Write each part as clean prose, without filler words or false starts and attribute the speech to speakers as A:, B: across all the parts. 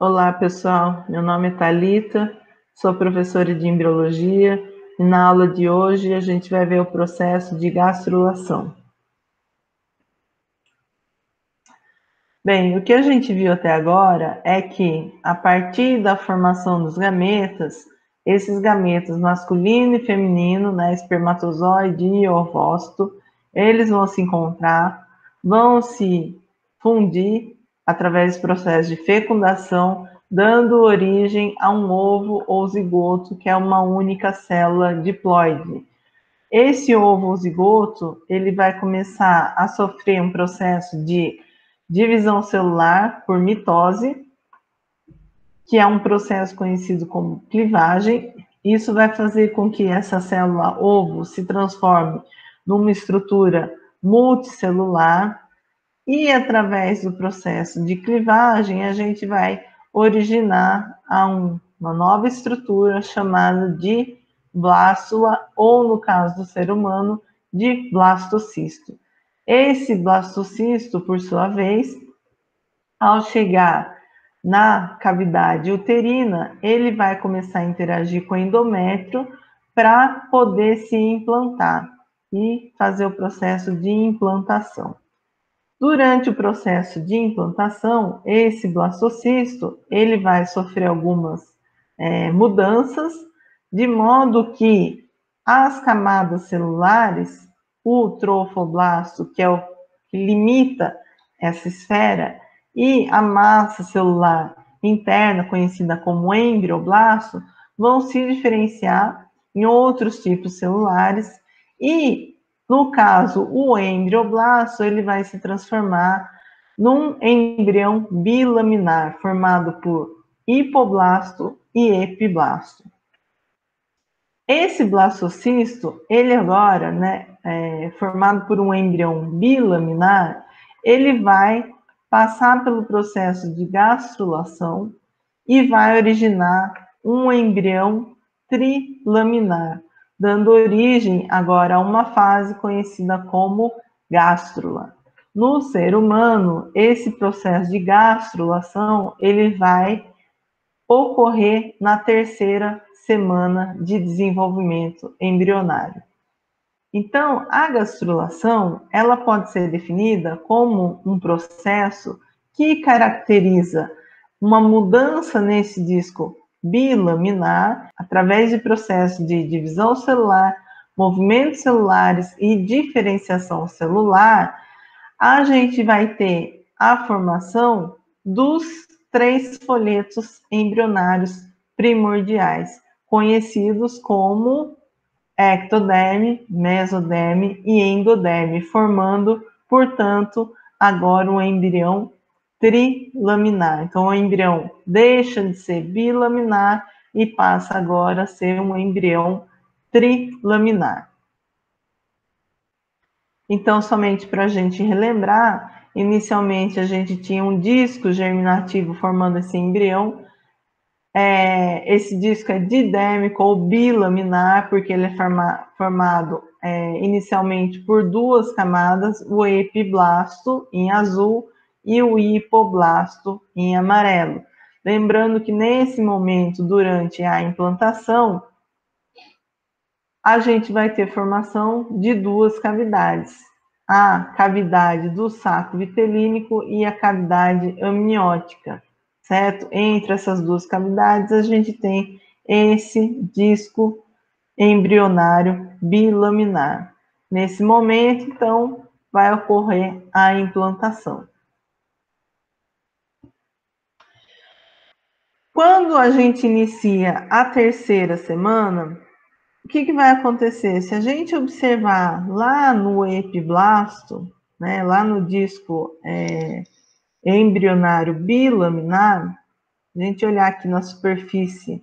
A: Olá, pessoal. Meu nome é Thalita, sou professora de embriologia e na aula de hoje a gente vai ver o processo de gastrulação. Bem, o que a gente viu até agora é que, a partir da formação dos gametas, esses gametas masculino e feminino, né, espermatozoide e ovócito, eles vão se encontrar, vão se fundir através do processo de fecundação, dando origem a um ovo ou zigoto, que é uma única célula diploide. Esse ovo ou zigoto, ele vai começar a sofrer um processo de divisão celular por mitose, que é um processo conhecido como clivagem. Isso vai fazer com que essa célula ovo se transforme numa estrutura multicelular e, através do processo de clivagem, a gente vai originar uma nova estrutura chamada de blástula, ou, no caso do ser humano, de blastocisto. Esse blastocisto, por sua vez, ao chegar na cavidade uterina, ele vai começar a interagir com o endométrio para poder se implantar e fazer o processo de implantação. Durante o processo de implantação, esse blastocisto ele vai sofrer algumas mudanças, de modo que as camadas celulares, o trofoblasto, que é o que limita essa esfera, e a massa celular interna, conhecida como embrioblasto, vão se diferenciar em outros tipos celulares e, no caso, o embrioblasto, ele vai se transformar num embrião bilaminar, formado por hipoblasto e epiblasto. Esse blastocisto, ele agora, formado por um embrião bilaminar, ele vai passar pelo processo de gastrulação e vai originar um embrião trilaminar, dando origem agora a uma fase conhecida como gástrula. No ser humano, esse processo de gastrulação, ele vai ocorrer na terceira semana de desenvolvimento embrionário. Então, a gastrulação, ela pode ser definida como um processo que caracteriza uma mudança nesse disco bilaminar através de processos de divisão celular, movimentos celulares e diferenciação celular. A gente vai ter a formação dos 3 folhetos embrionários primordiais, conhecidos como ectoderme, mesoderme e endoderme, formando, portanto, agora um embrião trilaminar. Então, o embrião deixa de ser bilaminar e passa agora a ser um embrião trilaminar. Então, somente para a gente relembrar, inicialmente a gente tinha um disco germinativo formando esse embrião. Esse disco é didérmico ou bilaminar, porque ele é formado inicialmente por 2 camadas, o epiblasto em azul e o hipoblasto em amarelo. Lembrando que nesse momento, durante a implantação, a gente vai ter formação de 2 cavidades, a cavidade do saco vitelínico e a cavidade amniótica, certo? Entre essas 2 cavidades, a gente tem esse disco embrionário bilaminar. Nesse momento, então, vai ocorrer a implantação. Quando a gente inicia a terceira semana, o que vai acontecer? Se a gente observar lá no epiblasto, né, lá no disco embrionário bilaminar, a gente olhar aqui na superfície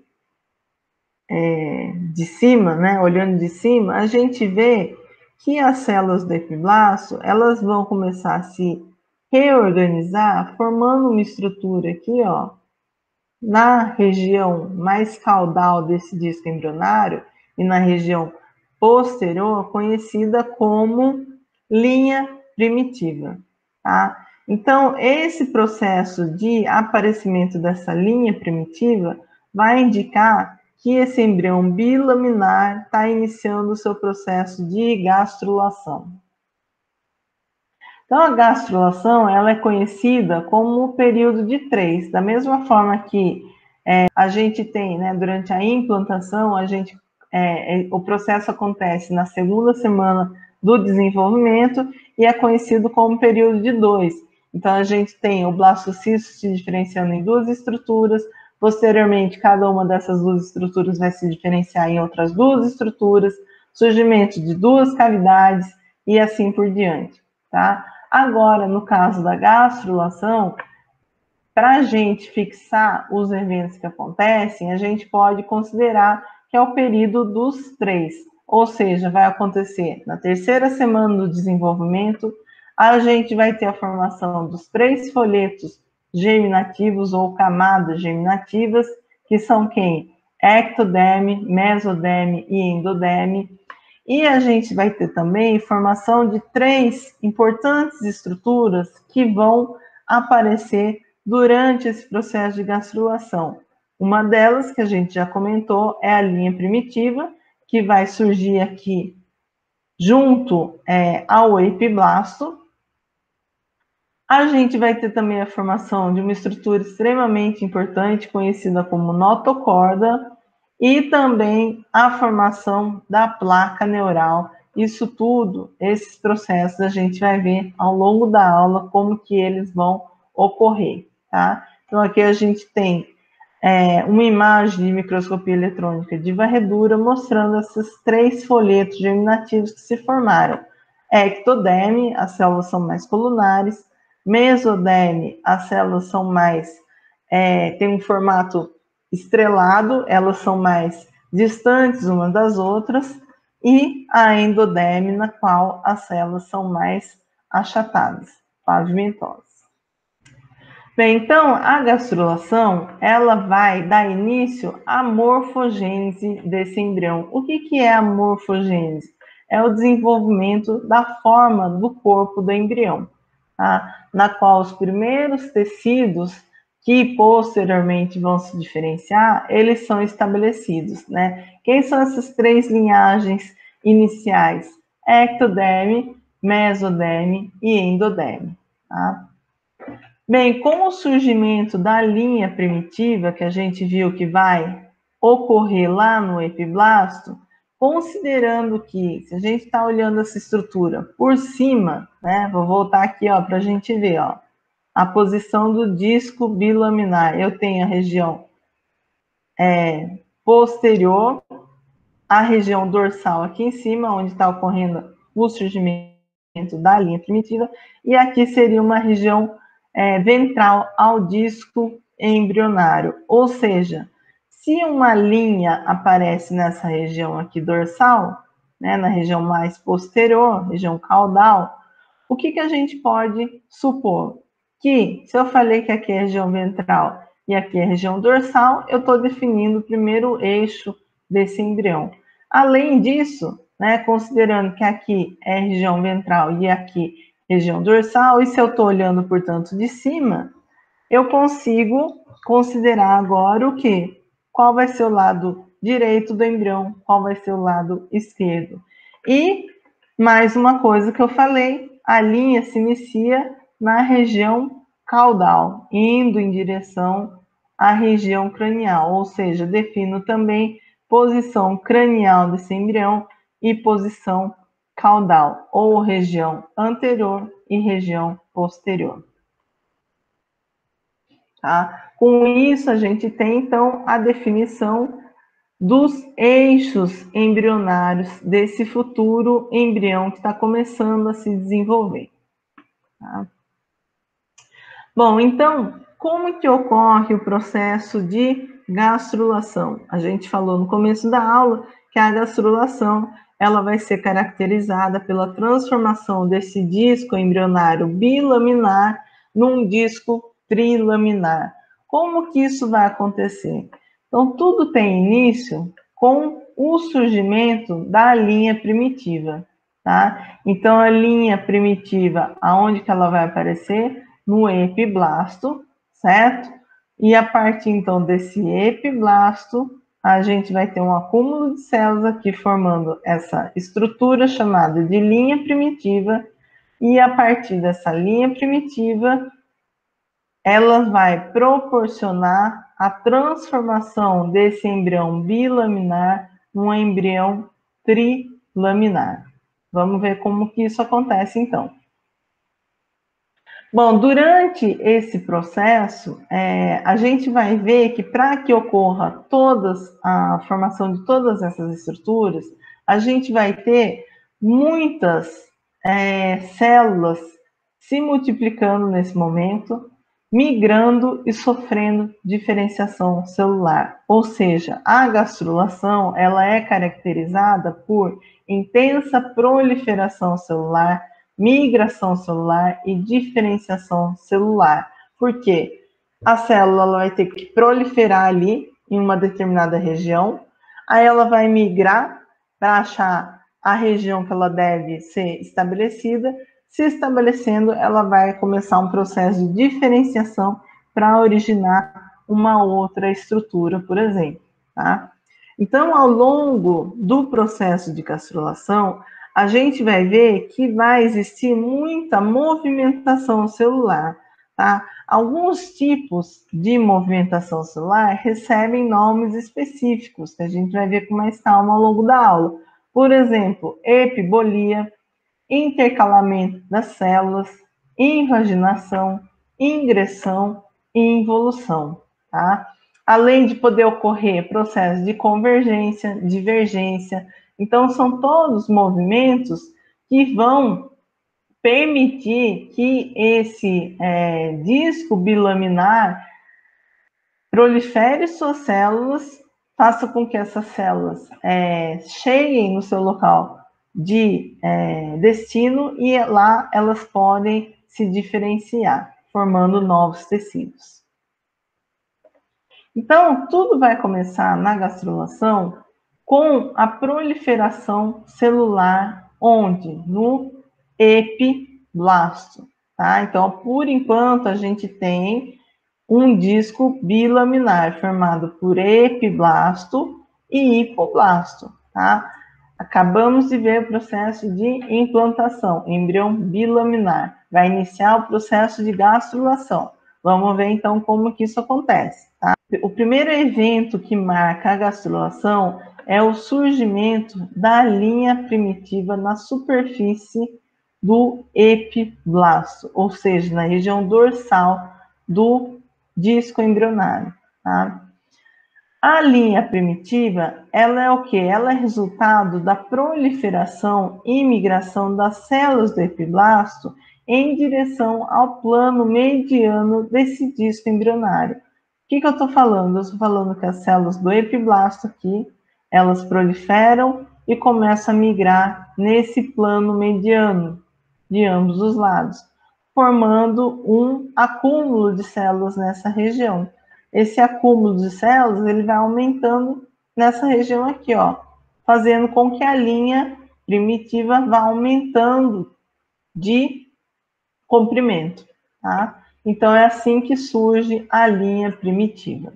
A: de cima, né, olhando de cima, a gente vê que as células do epiblasto, elas vão começar a se reorganizar, formando uma estrutura aqui, ó, na região mais caudal desse disco embrionário e na região posterior, conhecida como linha primitiva, tá? Então, esse processo de aparecimento dessa linha primitiva vai indicar que esse embrião bilaminar está iniciando o seu processo de gastrulação. Então, a gastrulação ela é conhecida como o período de 3, da mesma forma que a gente tem, né, durante a implantação, o processo acontece na segunda semana do desenvolvimento e é conhecido como período de 2. Então, a gente tem o blastocisto se diferenciando em 2 estruturas, posteriormente, cada uma dessas 2 estruturas vai se diferenciar em outras 2 estruturas, surgimento de 2 cavidades e assim por diante, tá? Agora, no caso da gastrulação, para a gente fixar os eventos que acontecem, a gente pode considerar que é o período dos 3, ou seja, vai acontecer na terceira semana do desenvolvimento, a gente vai ter a formação dos 3 folhetos germinativos ou camadas germinativas, que são quem? Ectoderme, mesoderme e endoderme. E a gente vai ter também formação de 3 importantes estruturas que vão aparecer durante esse processo de gastrulação. Uma delas, que a gente já comentou, é a linha primitiva, que vai surgir aqui junto ao epiblasto. A gente vai ter também a formação de uma estrutura extremamente importante, conhecida como notocorda, e também a formação da placa neural. Isso tudo, esses processos, a gente vai ver ao longo da aula como que eles vão ocorrer, tá? Então, aqui a gente tem uma imagem de microscopia eletrônica de varredura mostrando esses 3 folhetos germinativos que se formaram. Ectoderme, as células são mais colunares. Mesoderme, as células são mais, tem um formato estrelado, elas são mais distantes umas das outras, e a endoderme, na qual as células são mais achatadas, pavimentosas. Bem, então, a gastrulação, ela vai dar início à morfogênese desse embrião. O que é a morfogênese? É o desenvolvimento da forma do corpo do embrião, tá? Na qual os primeiros tecidos que posteriormente vão se diferenciar, eles são estabelecidos, né? Quem são essas 3 linhagens iniciais? Ectoderme, mesoderme e endoderme, tá? Bem, com o surgimento da linha primitiva, que a gente viu que vai ocorrer lá no epiblasto, considerando que, se a gente está olhando essa estrutura por cima, né, vou voltar aqui para a gente ver, a posição do disco bilaminar. Eu tenho a região posterior, a região dorsal aqui em cima, onde está ocorrendo o surgimento da linha primitiva, e aqui seria uma região ventral ao disco embrionário. Ou seja, se uma linha aparece nessa região aqui dorsal, né, na região mais posterior, região caudal, o que a gente pode supor? Que, se eu falei que aqui é a região ventral e aqui é a região dorsal, eu estou definindo o primeiro eixo desse embrião. Além disso, né, considerando que aqui é a região ventral e aqui região dorsal, e se eu estou olhando, portanto, de cima, eu consigo considerar agora o quê? Qual vai ser o lado direito do embrião, qual vai ser o lado esquerdo. E, mais uma coisa que eu falei, a linha se inicia na região caudal, indo em direção à região cranial, ou seja, defino também posição cranial desse embrião e posição caudal, ou região anterior e região posterior. Tá? Com isso, a gente tem, então, a definição dos eixos embrionários desse futuro embrião que está começando a se desenvolver. Tá? Bom, então, como que ocorre o processo de gastrulação? A gente falou no começo da aula que a gastrulação ela vai ser caracterizada pela transformação desse disco embrionário bilaminar num disco trilaminar. Como que isso vai acontecer? Então, tudo tem início com o surgimento da linha primitiva, tá? Então, a linha primitiva, aonde que ela vai aparecer? no epiblasto, certo? E a partir, então, desse epiblasto, a gente vai ter um acúmulo de células aqui formando essa estrutura chamada de linha primitiva, e a partir dessa linha primitiva, ela vai proporcionar a transformação desse embrião bilaminar num embrião trilaminar. Vamos ver como que isso acontece, então. Bom, durante esse processo, a gente vai ver que para que ocorra a formação de todas essas estruturas, a gente vai ter muitas células se multiplicando nesse momento, migrando e sofrendo diferenciação celular. Ou seja, a gastrulação ela é caracterizada por intensa proliferação celular, migração celular e diferenciação celular. Por quê? A célula vai ter que proliferar ali em uma determinada região, aí ela vai migrar para achar a região que ela deve ser estabelecida. Se estabelecendo, ela vai começar um processo de diferenciação para originar uma outra estrutura, por exemplo, tá? Então, ao longo do processo de gastrulação, a gente vai ver que vai existir muita movimentação celular, tá? Alguns tipos de movimentação celular recebem nomes específicos, que a gente vai ver com mais calma ao longo da aula. Por exemplo, epibolia, intercalamento das células, invaginação, ingressão e involução, tá? Além de poder ocorrer processos de convergência, divergência. Então, são todos movimentos que vão permitir que esse disco bilaminar prolifere suas células, faça com que essas células cheguem no seu local de destino e lá elas podem se diferenciar, formando novos tecidos. Então, tudo vai começar na gastrulação com a proliferação celular, onde? No epiblasto, tá? Então, por enquanto, a gente tem um disco bilaminar formado por epiblasto e hipoblasto, tá? Acabamos de ver o processo de implantação, embrião bilaminar. Vai iniciar o processo de gastrulação. Vamos ver então como que isso acontece, tá? O primeiro evento que marca a gastrulação é o surgimento da linha primitiva na superfície do epiblasto, ou seja, na região dorsal do disco embrionário, tá? A linha primitiva, ela é o quê? Ela é resultado da proliferação e migração das células do epiblasto em direção ao plano mediano desse disco embrionário. O que eu estou falando? Eu estou falando que as células do epiblasto aqui, elas proliferam e começam a migrar nesse plano mediano de ambos os lados, formando um acúmulo de células nessa região. Esse acúmulo de células ele vai aumentando nessa região aqui, ó, fazendo com que a linha primitiva vá aumentando de comprimento, tá? Então é assim que surge a linha primitiva.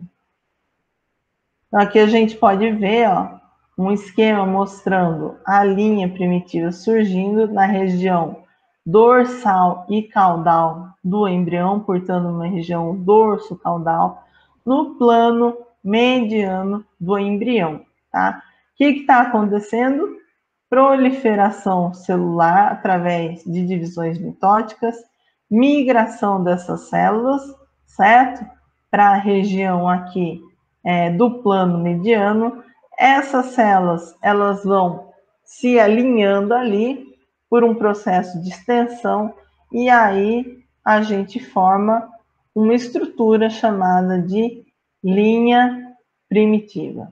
A: Então aqui a gente pode ver, ó, um esquema mostrando a linha primitiva surgindo na região dorsal e caudal do embrião, portanto, uma região dorso-caudal, no plano mediano do embrião, tá? O que está acontecendo? Proliferação celular através de divisões mitóticas, migração dessas células, certo? Para a região aqui do plano mediano. Essas células, elas vão se alinhando ali por um processo de extensão e aí a gente forma uma estrutura chamada de linha primitiva.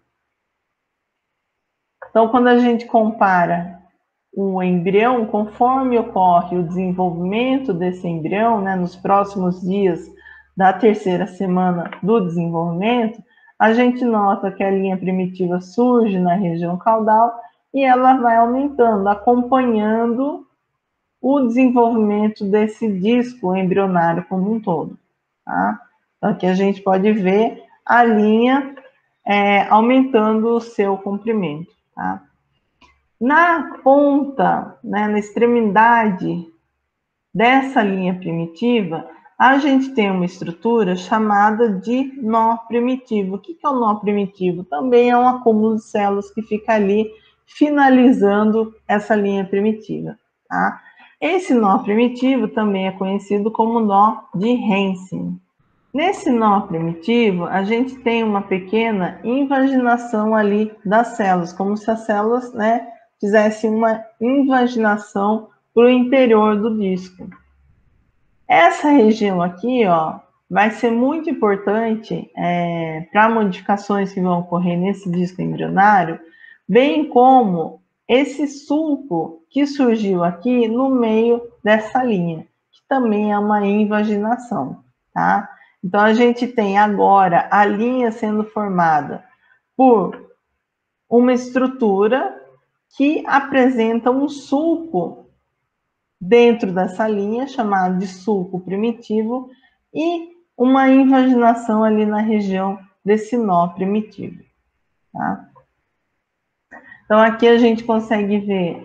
A: Então, quando a gente compara o embrião, conforme ocorre o desenvolvimento desse embrião, né, nos próximos dias da terceira semana do desenvolvimento, a gente nota que a linha primitiva surge na região caudal e ela vai aumentando, acompanhando o desenvolvimento desse disco embrionário como um todo. Tá? Então, aqui a gente pode ver a linha aumentando o seu comprimento. Tá? Na ponta, né, na extremidade dessa linha primitiva, a gente tem uma estrutura chamada de nó primitivo. O que é o nó primitivo? Também é um acúmulo de células que fica ali finalizando essa linha primitiva. Tá? Esse nó primitivo também é conhecido como nó de Hansen. Nesse nó primitivo, a gente tem uma pequena invaginação ali das células, como se as células, né, fizessem uma invaginação para o interior do disco. Essa região aqui, ó, vai ser muito importante para modificações que vão ocorrer nesse disco embrionário, bem como esse sulco que surgiu aqui no meio dessa linha, que também é uma invaginação, tá? Então, a gente tem agora a linha sendo formada por uma estrutura que apresenta um sulco dentro dessa linha, chamado de sulco primitivo, e uma invaginação ali na região desse nó primitivo. Tá? Então, aqui a gente consegue ver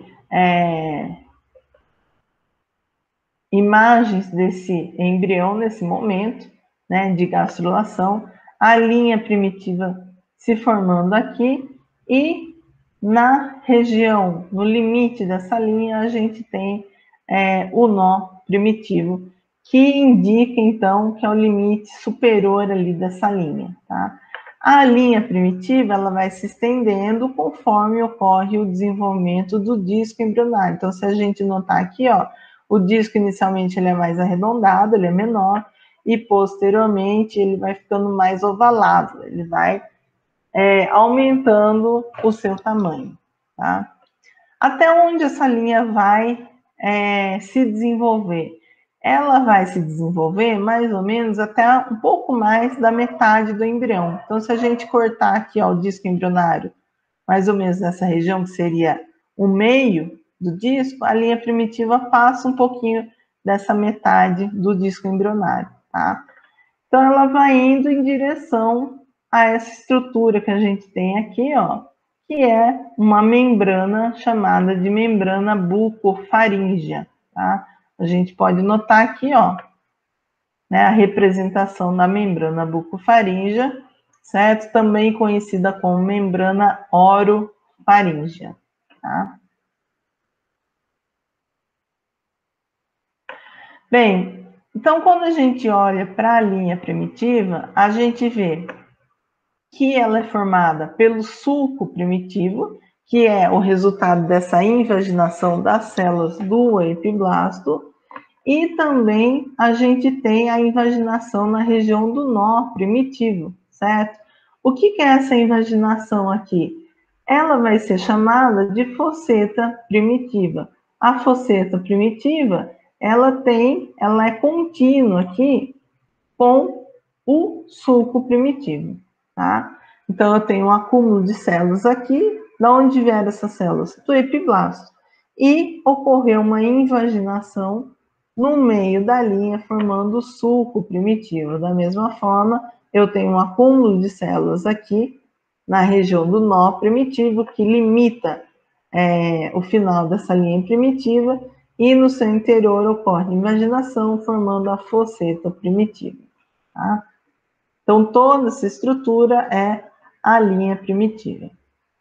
A: imagens desse embrião nesse momento, né, de gastrulação, a linha primitiva se formando aqui e na região, no limite dessa linha, a gente tem o nó primitivo, que indica, então, que é o limite superior ali dessa linha, tá? A linha primitiva, ela vai se estendendo conforme ocorre o desenvolvimento do disco embrionário. Então, se a gente notar aqui, ó, o disco inicialmente ele é mais arredondado, ele é menor, e posteriormente ele vai ficando mais ovalado, ele vai aumentando o seu tamanho. Tá? Até onde essa linha vai se desenvolver? Ela vai se desenvolver mais ou menos até um pouco mais da metade do embrião. Então, se a gente cortar aqui ó, o disco embrionário, mais ou menos nessa região, que seria o meio do disco, a linha primitiva passa um pouquinho dessa metade do disco embrionário. Tá? Então, ela vai indo em direção a essa estrutura que a gente tem aqui, ó, que é uma membrana chamada de membrana bucofaríngea, tá? A gente pode notar aqui, ó, né, a representação da membrana bucofaríngea, certo? Também conhecida como membrana orofaríngea, tá? Bem, então quando a gente olha para a linha primitiva, a gente vê que ela é formada pelo sulco primitivo, que é o resultado dessa invaginação das células do epiblasto, e também a gente tem a invaginação na região do nó primitivo, certo? O que é essa invaginação aqui? Ela vai ser chamada de fosseta primitiva. A fosseta primitiva, ela é contínua aqui com o sulco primitivo, tá? Então, eu tenho um acúmulo de células aqui. Da onde vieram essas células? Do epiblasto. E ocorreu uma invaginação no meio da linha, formando o sulco primitivo. Da mesma forma, eu tenho um acúmulo de células aqui, na região do nó primitivo, que limita o final dessa linha primitiva, e no seu interior ocorre invaginação, formando a fosseta primitiva. Tá? Então, toda essa estrutura é a linha primitiva.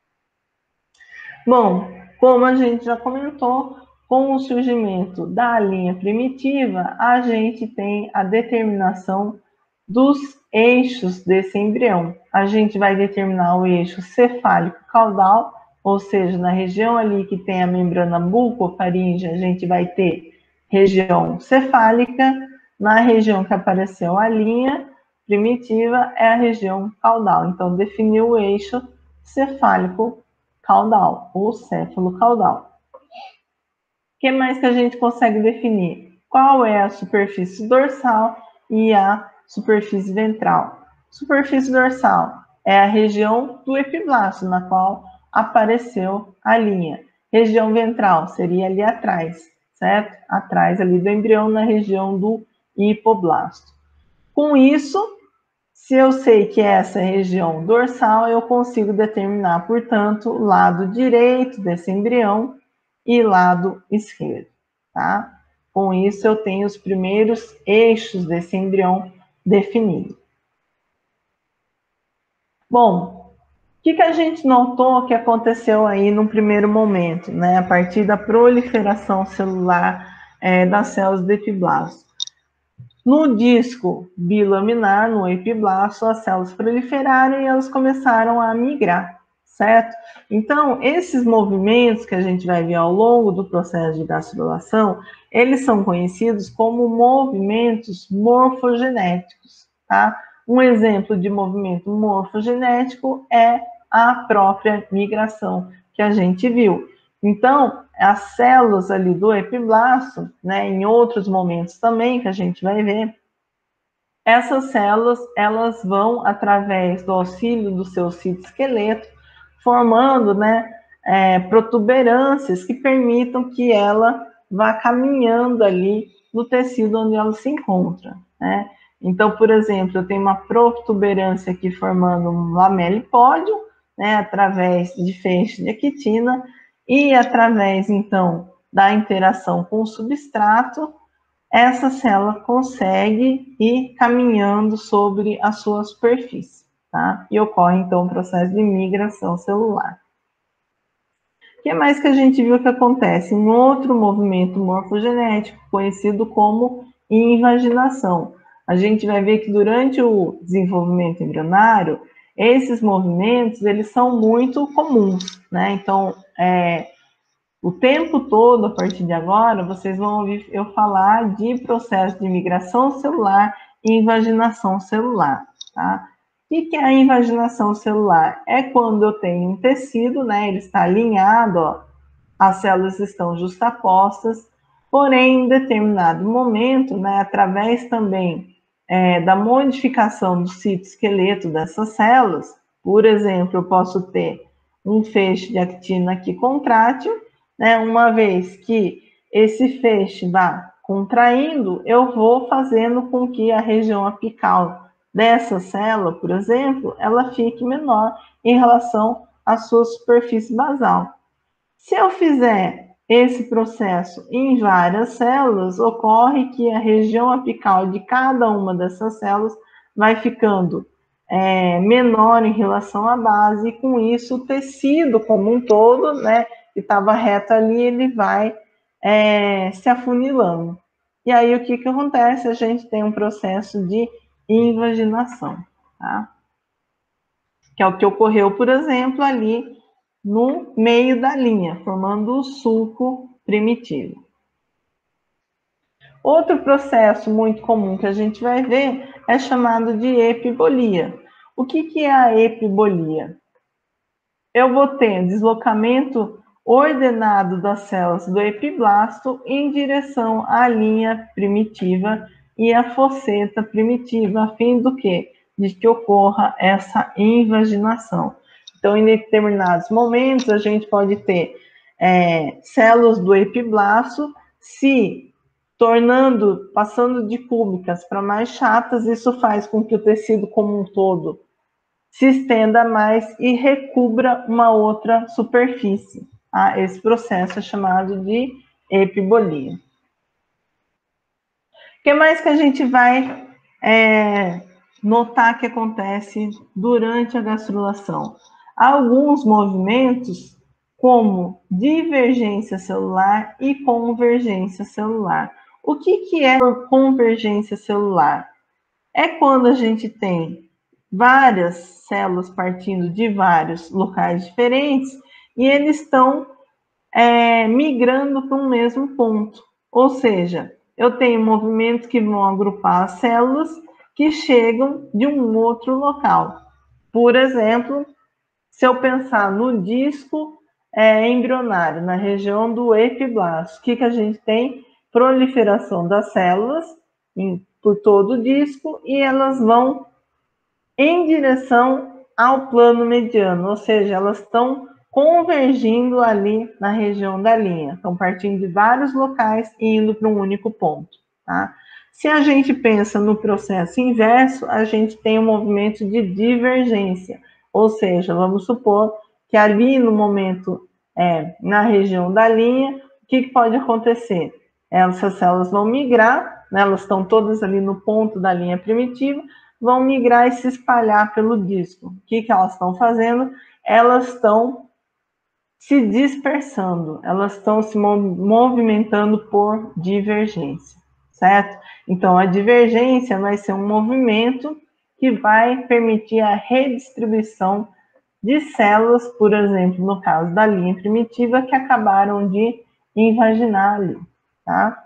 A: Bom, como a gente já comentou, com o surgimento da linha primitiva, a gente tem a determinação dos eixos desse embrião. A gente vai determinar o eixo cefálico-caudal, ou seja, na região ali que tem a membrana bucofaríngea, a gente vai ter região cefálica. Na região que apareceu a linha primitiva é a região caudal. Então, definiu o eixo cefálico-caudal ou céfalo-caudal. O que mais que a gente consegue definir? Qual é a superfície dorsal e a superfície ventral? Superfície dorsal é a região do epiblasto, na qual apareceu a linha. Região ventral seria ali atrás, certo? Atrás ali do embrião, na região do hipoblasto. Com isso, se eu sei que essa é a região dorsal, eu consigo determinar, portanto, o lado direito desse embrião e lado esquerdo, tá? Com isso, eu tenho os primeiros eixos desse embrião definidos. Bom, o que a gente notou que aconteceu aí no primeiro momento, né? A partir da proliferação celular das células do epiblasto. No disco bilaminar, no epiblasto, as células proliferaram e elas começaram a migrar, certo? Então, esses movimentos que a gente vai ver ao longo do processo de gastrulação, eles são conhecidos como movimentos morfogenéticos, tá? Um exemplo de movimento morfogenético é a própria migração que a gente viu. Então, as células ali do epiblasto, né, em outros momentos também que a gente vai ver, essas células, elas vão, através do auxílio do seu citoesqueleto, formando, né, protuberâncias que permitam que ela vá caminhando ali no tecido onde ela se encontra, né? Então, por exemplo, eu tenho uma protuberância aqui formando um lamelipódio, né, através de feixe de actina, e através, então, da interação com o substrato, essa célula consegue ir caminhando sobre a sua superfície, tá? E ocorre, então, o processo de migração celular. O que mais que a gente viu que acontece? Um outro movimento morfogenético, conhecido como invaginação. A gente vai ver que durante o desenvolvimento embrionário, esses movimentos, eles são muito comuns, né? Então, o tempo todo, a partir de agora, vocês vão ouvir eu falar de processo de migração celular e invaginação celular, tá? O que é a invaginação celular? É quando eu tenho um tecido, né? Ele está alinhado, ó, as células estão justapostas, porém, em determinado momento, né, através também da modificação do citoesqueleto dessas células, por exemplo, eu posso ter um feixe de actina aqui contrátil, né, uma vez que esse feixe vá contraindo, eu vou fazendo com que a região apical dessa célula, por exemplo, ela fique menor em relação à sua superfície basal. Se eu fizer esse processo em várias células, ocorre que a região apical de cada uma dessas células vai ficando menor em relação à base, e com isso o tecido como um todo, né, que estava reto ali, ele vai se afunilando. E aí o que acontece? A gente tem um processo de invaginação, tá? Que é o que ocorreu, por exemplo, ali no meio da linha, formando o sulco primitivo. Outro processo muito comum que a gente vai ver é chamado de epibolia. O que é a epibolia? Eu vou ter deslocamento ordenado das células do epiblasto em direção à linha primitiva e à fosseta primitiva, a fim do quê? De que ocorra essa invaginação. Então, em determinados momentos, a gente pode ter células do epiblasto se tornando, passando de cúbicas para mais chatas. Isso faz com que o tecido como um todo se estenda mais e recubra uma outra superfície. Tá? Esse processo é chamado de epibolia. O que mais que a gente vai notar que acontece durante a gastrulação? Alguns movimentos, como divergência celular e convergência celular. O que é convergência celular? É quando a gente tem várias células partindo de vários locais diferentes e eles estão migrando para um mesmo ponto. Ou seja, eu tenho movimentos que vão agrupar as células que chegam de um outro local. Por exemplo, se eu pensar no disco embrionário, na região do epiblasto, o que a gente tem? Proliferação das células por todo o disco e elas vão em direção ao plano mediano, ou seja, elas estão convergindo ali na região da linha. Estão partindo de vários locais e indo para um único ponto, tá? Se a gente pensa no processo inverso, a gente tem um movimento de divergência, ou seja, vamos supor que ali no momento, na região da linha, o que pode acontecer? Essas células vão migrar, né, elas estão todas ali no ponto da linha primitiva, vão migrar e se espalhar pelo disco. O que elas estão fazendo? Elas estão se dispersando, elas estão se movimentando por divergência, certo? Então, a divergência vai ser um movimento que vai permitir a redistribuição de células, por exemplo, no caso da linha primitiva, que acabaram de invaginar ali, tá?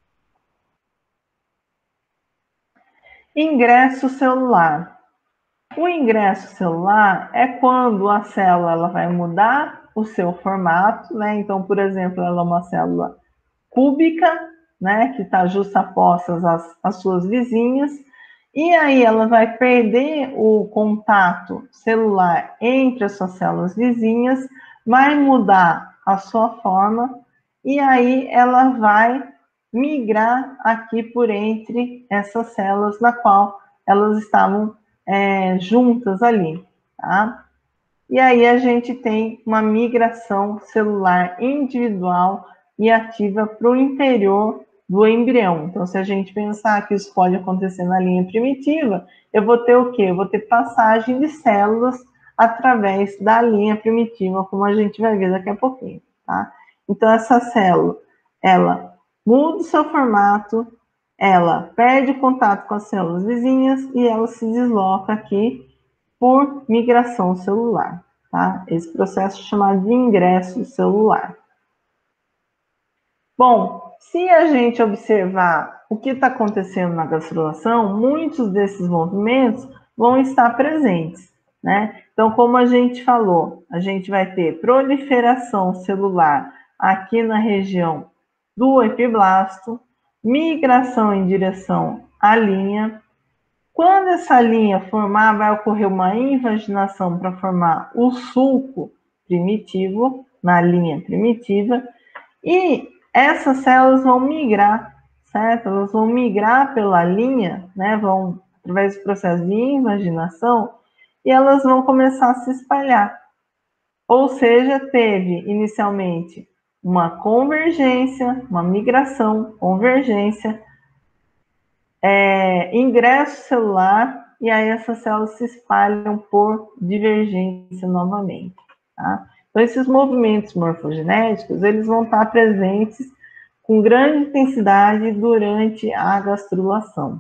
A: Ingresso celular. O ingresso celular é quando a célula ela vai mudar o seu formato, né? Então, por exemplo, ela é uma célula cúbica, né? Que está justapostas às suas vizinhas, e aí ela vai perder o contato celular entre as suas células vizinhas, vai mudar a sua forma, e aí ela vai migrar aqui por entre essas células na qual elas estavam juntas ali, tá? E aí a gente tem uma migração celular individual e ativa para o interior do embrião. Então, se a gente pensar que isso pode acontecer na linha primitiva, eu vou ter o quê? Eu vou ter passagem de células através da linha primitiva, como a gente vai ver daqui a pouquinho, tá? Então, essa célula, ela muda o seu formato, ela perde contato com as células vizinhas e ela se desloca aqui por migração celular, tá? Esse processo é chamado de ingresso celular. Bom, se a gente observar o que está acontecendo na gastrulação, muitos desses movimentos vão estar presentes, né? Então, como a gente falou, a gente vai ter proliferação celular aqui na região do epiblasto, migração em direção à linha. Quando essa linha formar, vai ocorrer uma invaginação para formar o sulco primitivo, na linha primitiva, e essas células vão migrar, certo? Elas vão migrar pela linha, né? Vão, através do processo de invaginação, e elas vão começar a se espalhar. Ou seja, teve inicialmente uma convergência, uma migração, convergência, ingresso celular, e aí essas células se espalham por divergência novamente, tá? Então, esses movimentos morfogenéticos, eles vão estar presentes com grande intensidade durante a gastrulação.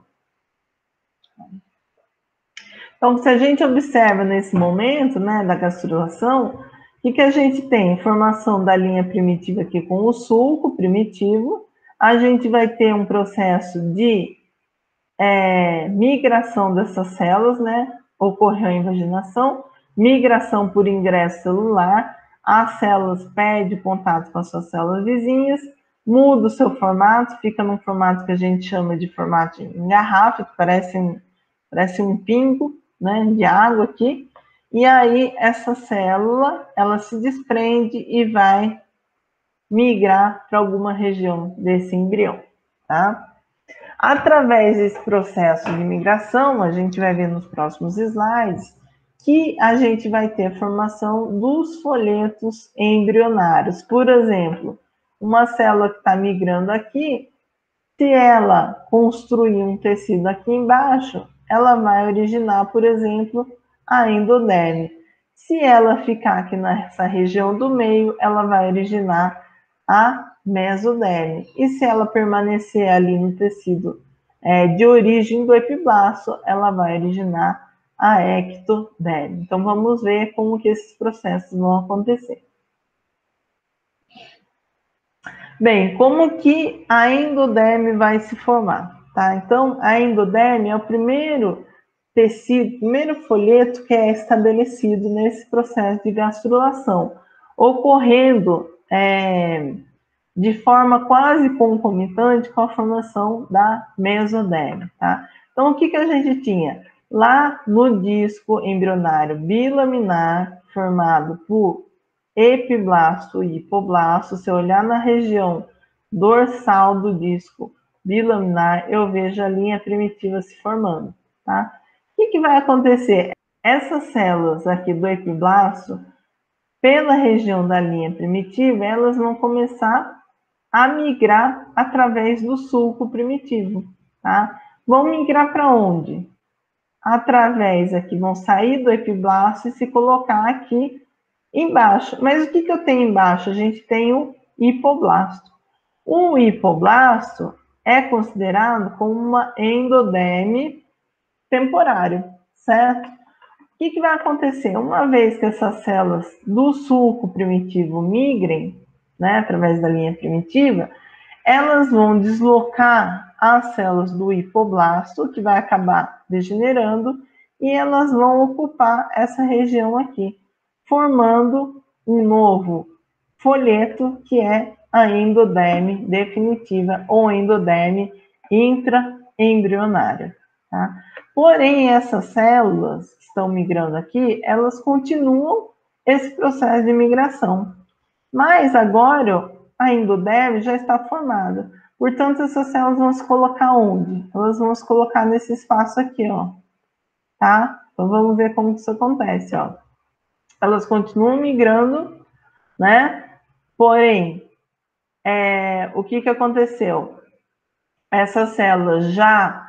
A: Então, se a gente observa nesse momento, né, da gastrulação, o que a gente tem? Formação da linha primitiva aqui com o sulco primitivo, a gente vai ter um processo de migração dessas células, né? Ocorreu a invaginação, migração por ingresso celular, as células perdem contato com as suas células vizinhas, muda o seu formato, fica num formato que a gente chama de formato em garrafa, que parece um pingo, né, de água aqui, e aí essa célula, ela se desprende e vai migrar para alguma região desse embrião, tá? Através desse processo de migração, a gente vai ver nos próximos slides, que a gente vai ter a formação dos folhetos embrionários. Por exemplo, uma célula que está migrando aqui, se ela construir um tecido aqui embaixo, ela vai originar, por exemplo, a endoderme. Se ela ficar aqui nessa região do meio, ela vai originar a mesoderme. E se ela permanecer ali no tecido de origem do epiblasto, ela vai originar a ectoderme. Então, vamos ver como que esses processos vão acontecer. Bem, como que a endoderme vai se formar? Tá? Então, a endoderme é o primeiro tecido, primeiro folheto que é estabelecido nesse processo de gastrulação, ocorrendo de forma quase concomitante com a formação da mesoderme, tá? Então, o que a gente tinha? Lá no disco embrionário bilaminar, formado por epiblasto e hipoblasto, se eu olhar na região dorsal do disco bilaminar, eu vejo a linha primitiva se formando, tá? O que vai acontecer? Essas células aqui do epiblasto, pela região da linha primitiva, elas vão começar a migrar através do sulco primitivo, tá? Vão migrar para onde? Através aqui, vão sair do epiblasto e se colocar aqui embaixo. Mas o que eu tenho embaixo? A gente tem o hipoblasto. O hipoblasto é considerado como uma endoderme temporário, certo? O que vai acontecer? Uma vez que essas células do sulco primitivo migrem, né, através da linha primitiva, elas vão deslocar as células do hipoblasto, que vai acabar degenerando, e elas vão ocupar essa região aqui, formando um novo folheto, que é a endoderme definitiva ou endoderme intraembrionária, tá? Porém, essas células que estão migrando aqui, elas continuam esse processo de migração. Mas agora a endoderme já está formada. Portanto, essas células vão se colocar onde? Elas vão se colocar nesse espaço aqui, ó. Tá? Então vamos ver como isso acontece, ó. Elas continuam migrando, né? Porém, o que aconteceu? Essas células já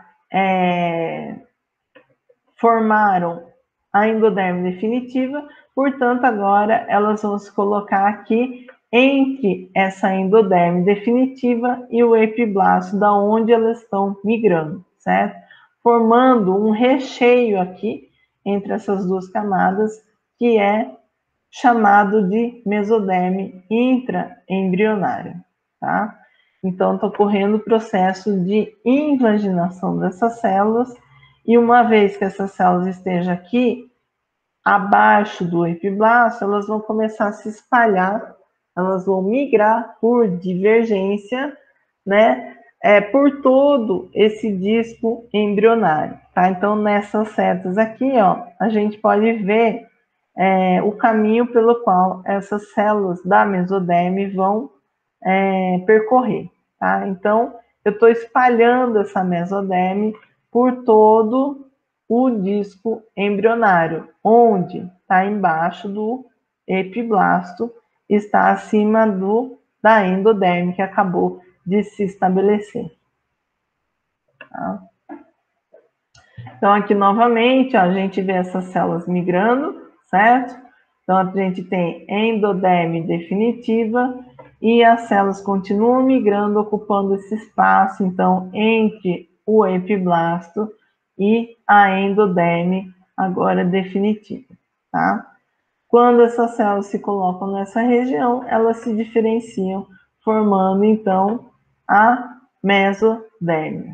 A: formaram a endoderme definitiva, portanto, agora elas vão se colocar aqui entre essa endoderme definitiva e o epiblasto, da onde elas estão migrando, certo? Formando um recheio aqui entre essas duas camadas, que é chamado de mesoderme intraembrionário, tá? Então, está ocorrendo o processo de invaginação dessas células, e uma vez que essas células estejam aqui, abaixo do epiblasto, elas vão começar a se espalhar, elas vão migrar por divergência, né, por todo esse disco embrionário, tá? Então, nessas setas aqui, ó, a gente pode ver o caminho pelo qual essas células da mesoderme vão percorrer, tá? Então, eu estou espalhando essa mesoderme por todo o disco embrionário, onde está embaixo do epiblasto, está acima da endoderme, que acabou de se estabelecer. Tá? Então, aqui novamente, ó, a gente vê essas células migrando, certo? Então, a gente tem endoderme definitiva e as células continuam migrando, ocupando esse espaço, então, entre o epiblasto e a endoderme, agora definitiva, tá? Quando essas células se colocam nessa região, elas se diferenciam, formando, então, a mesoderme.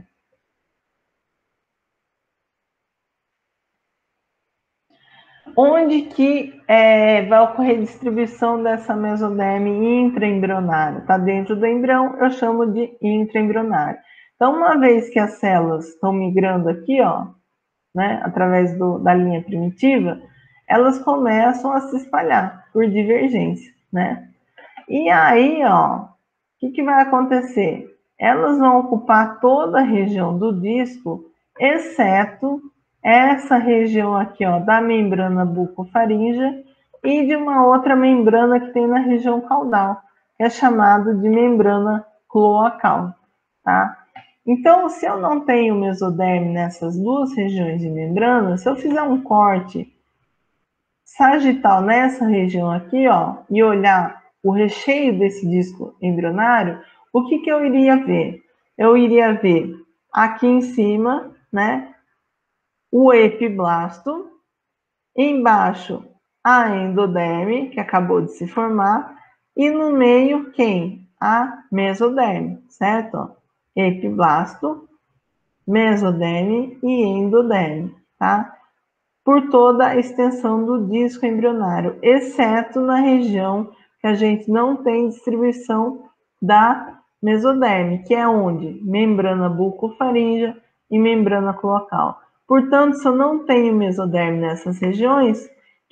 A: Onde que vai ocorrer a distribuição dessa mesoderme intraembrionária? Está dentro do embrião, eu chamo de intraembrionário. Então, uma vez que as células estão migrando aqui, ó, né, através da linha primitiva, elas começam a se espalhar por divergência, né? E aí, ó, o que vai acontecer? Elas vão ocupar toda a região do disco, exceto essa região aqui, ó, da membrana bucofaríngea e de uma outra membrana que tem na região caudal, que é chamada de membrana cloacal, tá? Então, se eu não tenho mesoderme nessas duas regiões de membrana, se eu fizer um corte sagital nessa região aqui, ó, e olhar o recheio desse disco embrionário, o que eu iria ver? Eu iria ver aqui em cima, né, o epiblasto, embaixo a endoderme, que acabou de se formar, e no meio quem? A mesoderme, certo? Epiblasto, mesoderme e endoderme, tá? Por toda a extensão do disco embrionário, exceto na região que a gente não tem distribuição da mesoderme, que é onde? Membrana bucofaríngea e membrana cloacal. Portanto, se eu não tenho mesoderme nessas regiões, o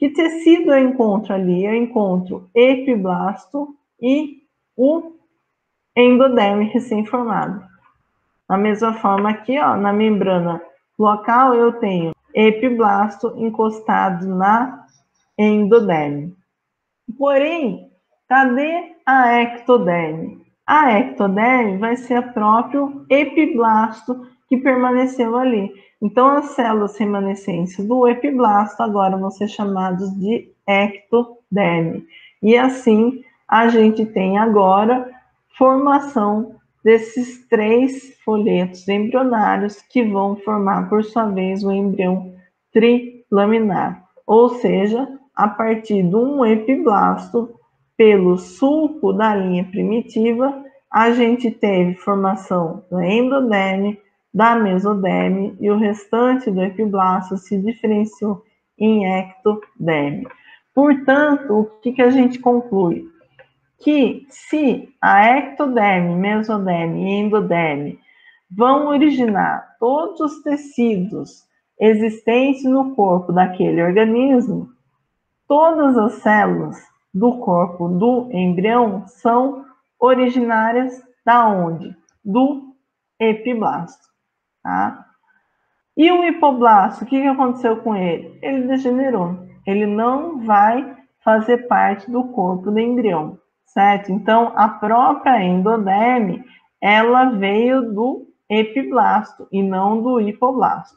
A: Que tecido eu encontro ali? Eu encontro epiblasto e o endoderme recém-formado. Da mesma forma aqui, ó, na membrana local, eu tenho epiblasto encostado na endoderme. Porém, cadê a ectoderme? A ectoderme vai ser o próprio epiblasto que permaneceu ali. Então, as células remanescentes do epiblasto agora vão ser chamadas de ectoderme. E assim, a gente tem agora formação desses 3 folhetos embrionários que vão formar, por sua vez, o embrião trilaminar. Ou seja, a partir de um epiblasto, pelo sulco da linha primitiva, a gente teve formação da endoderme, da mesoderme, e o restante do epiblasto se diferenciou em ectoderme. Portanto, o que a gente conclui? Que se a ectoderme, mesoderme e endoderme vão originar todos os tecidos existentes no corpo daquele organismo, todas as células do corpo do embrião são originárias da onde? Do epiblasto, tá? E o hipoblasto, o que aconteceu com ele? Ele degenerou. Ele não vai fazer parte do corpo do embrião, certo? Então, a própria endoderme, ela veio do epiblasto e não do hipoblasto.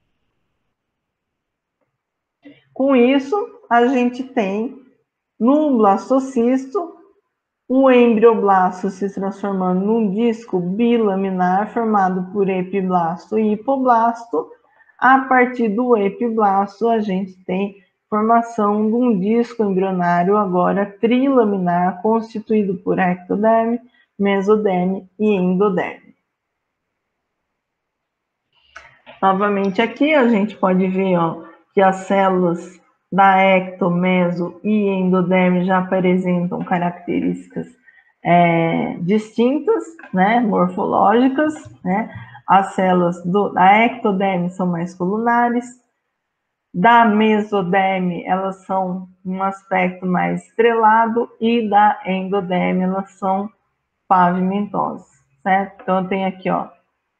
A: Com isso, a gente tem no blastocisto o embrioblasto se transformando num disco bilaminar formado por epiblasto e hipoblasto. A partir do epiblasto, a gente tem formação de um disco embrionário agora trilaminar, constituído por ectoderme, mesoderme e endoderme. Novamente aqui a gente pode ver, ó, que as células da ecto, meso e endoderme já apresentam características distintas, né, morfológicas, né? As células da ectoderme são mais colulares, da mesoderme elas são um aspecto mais estrelado e da endoderme elas são pavimentosas, certo? Então eu tenho aqui, ó,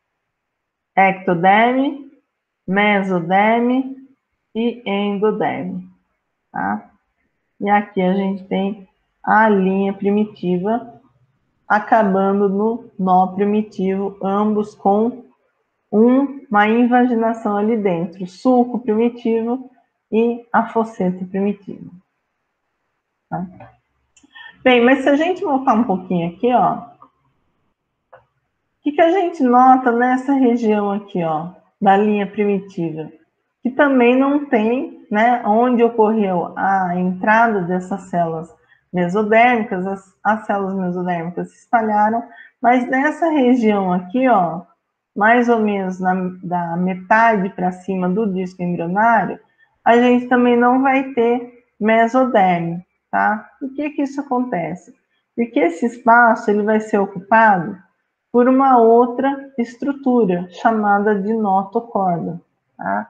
A: ectoderme, mesoderme e endoderme, tá? E aqui a gente tem a linha primitiva acabando no nó primitivo, ambos com uma invaginação ali dentro, sulco primitivo e a fosseta primitiva. Tá? Bem, mas se a gente voltar um pouquinho aqui, ó, o que a gente nota nessa região aqui, ó, da linha primitiva? Que também não tem, né, onde ocorreu a entrada dessas células mesodérmicas, as células mesodérmicas se espalharam, mas nessa região aqui, ó, mais ou menos da metade para cima do disco embrionário, a gente também não vai ter mesoderme, tá? Por que isso acontece? Porque esse espaço ele vai ser ocupado por uma outra estrutura chamada de notocorda, tá?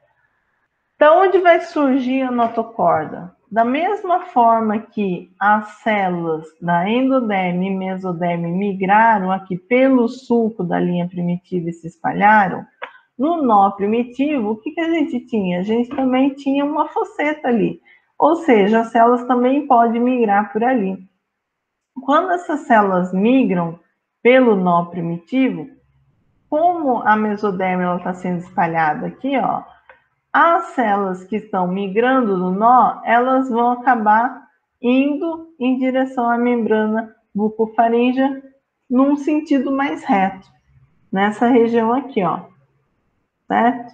A: Da onde vai surgir a notocorda? Da mesma forma que as células da endoderme e mesoderme migraram aqui pelo sulco da linha primitiva e se espalharam, no nó primitivo, o que a gente tinha? A gente também tinha uma fosseta ali, ou seja, as células também podem migrar por ali. Quando essas células migram pelo nó primitivo, como a mesoderme está sendo espalhada aqui, ó, as células que estão migrando no nó, elas vão acabar indo em direção à membrana bucofaríngea num sentido mais reto, nessa região aqui, ó, certo?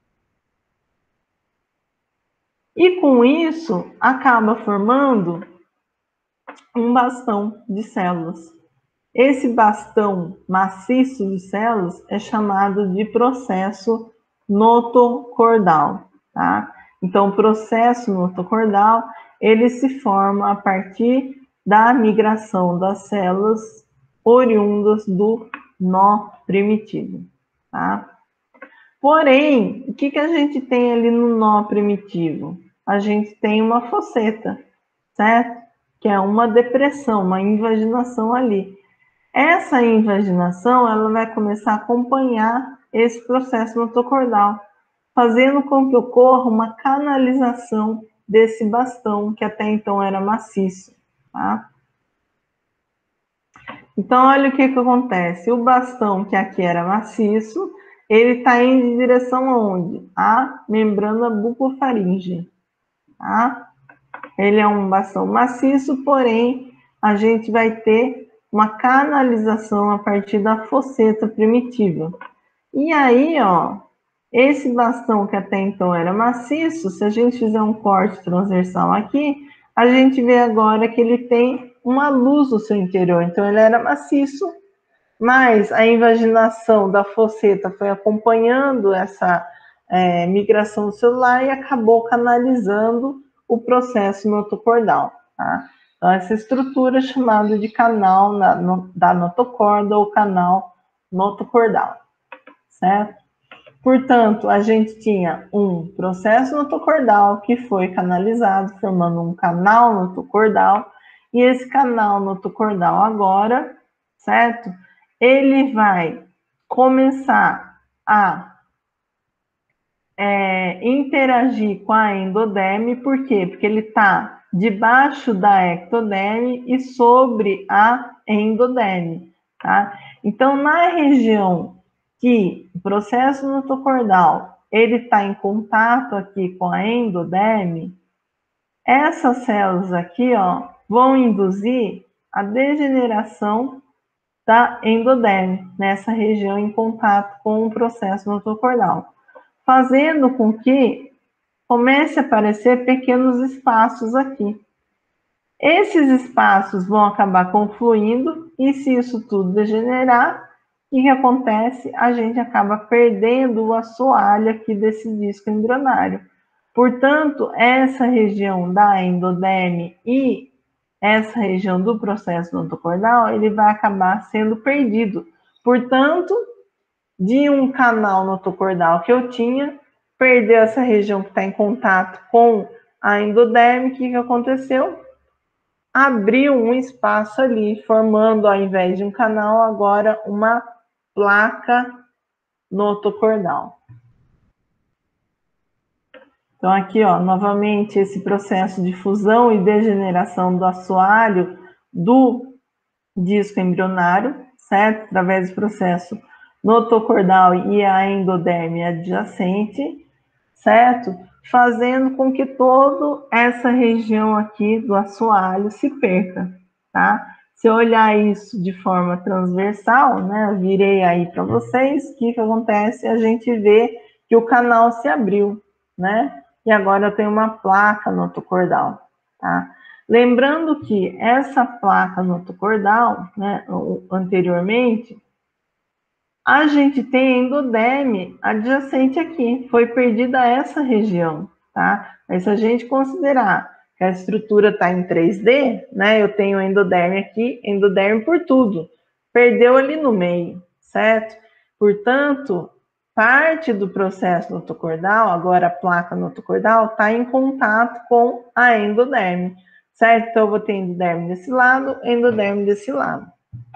A: E com isso, acaba formando um bastão de células. Esse bastão maciço de células é chamado de processo notocordal, tá? Então, o processo notocordal, ele se forma a partir da migração das células oriundas do nó primitivo, tá? Porém, o que a gente tem ali no nó primitivo? a gente tem uma fosseta, certo? Que é uma depressão, uma invaginação ali. Essa invaginação, ela vai começar a acompanhar esse processo notocordal, fazendo com que ocorra uma canalização desse bastão, que até então era maciço, tá? Então, olha o que acontece. O bastão, que aqui era maciço, ele está indo em direção aonde? A membrana bucofaríngea, tá? Ele é um bastão maciço, porém, a gente vai ter uma canalização a partir da fosseta primitiva. E aí, ó, esse bastão que até então era maciço, se a gente fizer um corte transversal aqui, a gente vê agora que ele tem uma luz no seu interior. Então, ele era maciço, mas a invaginação da fosseta foi acompanhando essa migração celular e acabou canalizando o processo notocordal. Tá? Então, essa estrutura é chamada de canal da notocorda ou canal notocordal, certo? Portanto, a gente tinha um processo notocordal que foi canalizado, formando um canal notocordal, e esse canal notocordal agora, certo? Ele vai começar a interagir com a endoderme, por quê? Porque ele está debaixo da ectoderme e sobre a endoderme, tá? Então, na região que o processo notocordal ele está em contato aqui com a endoderme, essas células aqui, ó, vão induzir a degeneração da endoderme nessa região em contato com o processo notocordal, fazendo com que comece a aparecer pequenos espaços aqui. Esses espaços vão acabar confluindo e se isso tudo degenerar, o que acontece? A gente acaba perdendo o assoalho aqui desse disco embrionário. Portanto, essa região da endoderme e essa região do processo notocordal, ele vai acabar sendo perdido. Portanto, de um canal notocordal que eu tinha, perdeu essa região que está em contato com a endoderme, o que aconteceu? Abriu um espaço ali, formando, ao invés de um canal, agora uma placa notocordal. Então, aqui, ó, novamente, esse processo de fusão e degeneração do assoalho do disco embrionário, certo? Através do processo notocordal e a endoderme adjacente, certo? Fazendo com que toda essa região aqui do assoalho se perca, tá? Se eu olhar isso de forma transversal, né? Eu virei aí para vocês, o que acontece? A gente vê que o canal se abriu, né? E agora eu tenho uma placa notocordal, tá? Lembrando que essa placa notocordal, né, anteriormente, a gente tem a endoderme adjacente aqui, foi perdida essa região, tá? Mas se a gente considerar que a estrutura está em 3D, né, eu tenho endoderme aqui, endoderme por tudo, perdeu ali no meio, certo? Portanto, parte do processo notocordal, agora a placa notocordal, está em contato com a endoderme, certo? Então, eu vou ter endoderme desse lado, endoderme desse lado.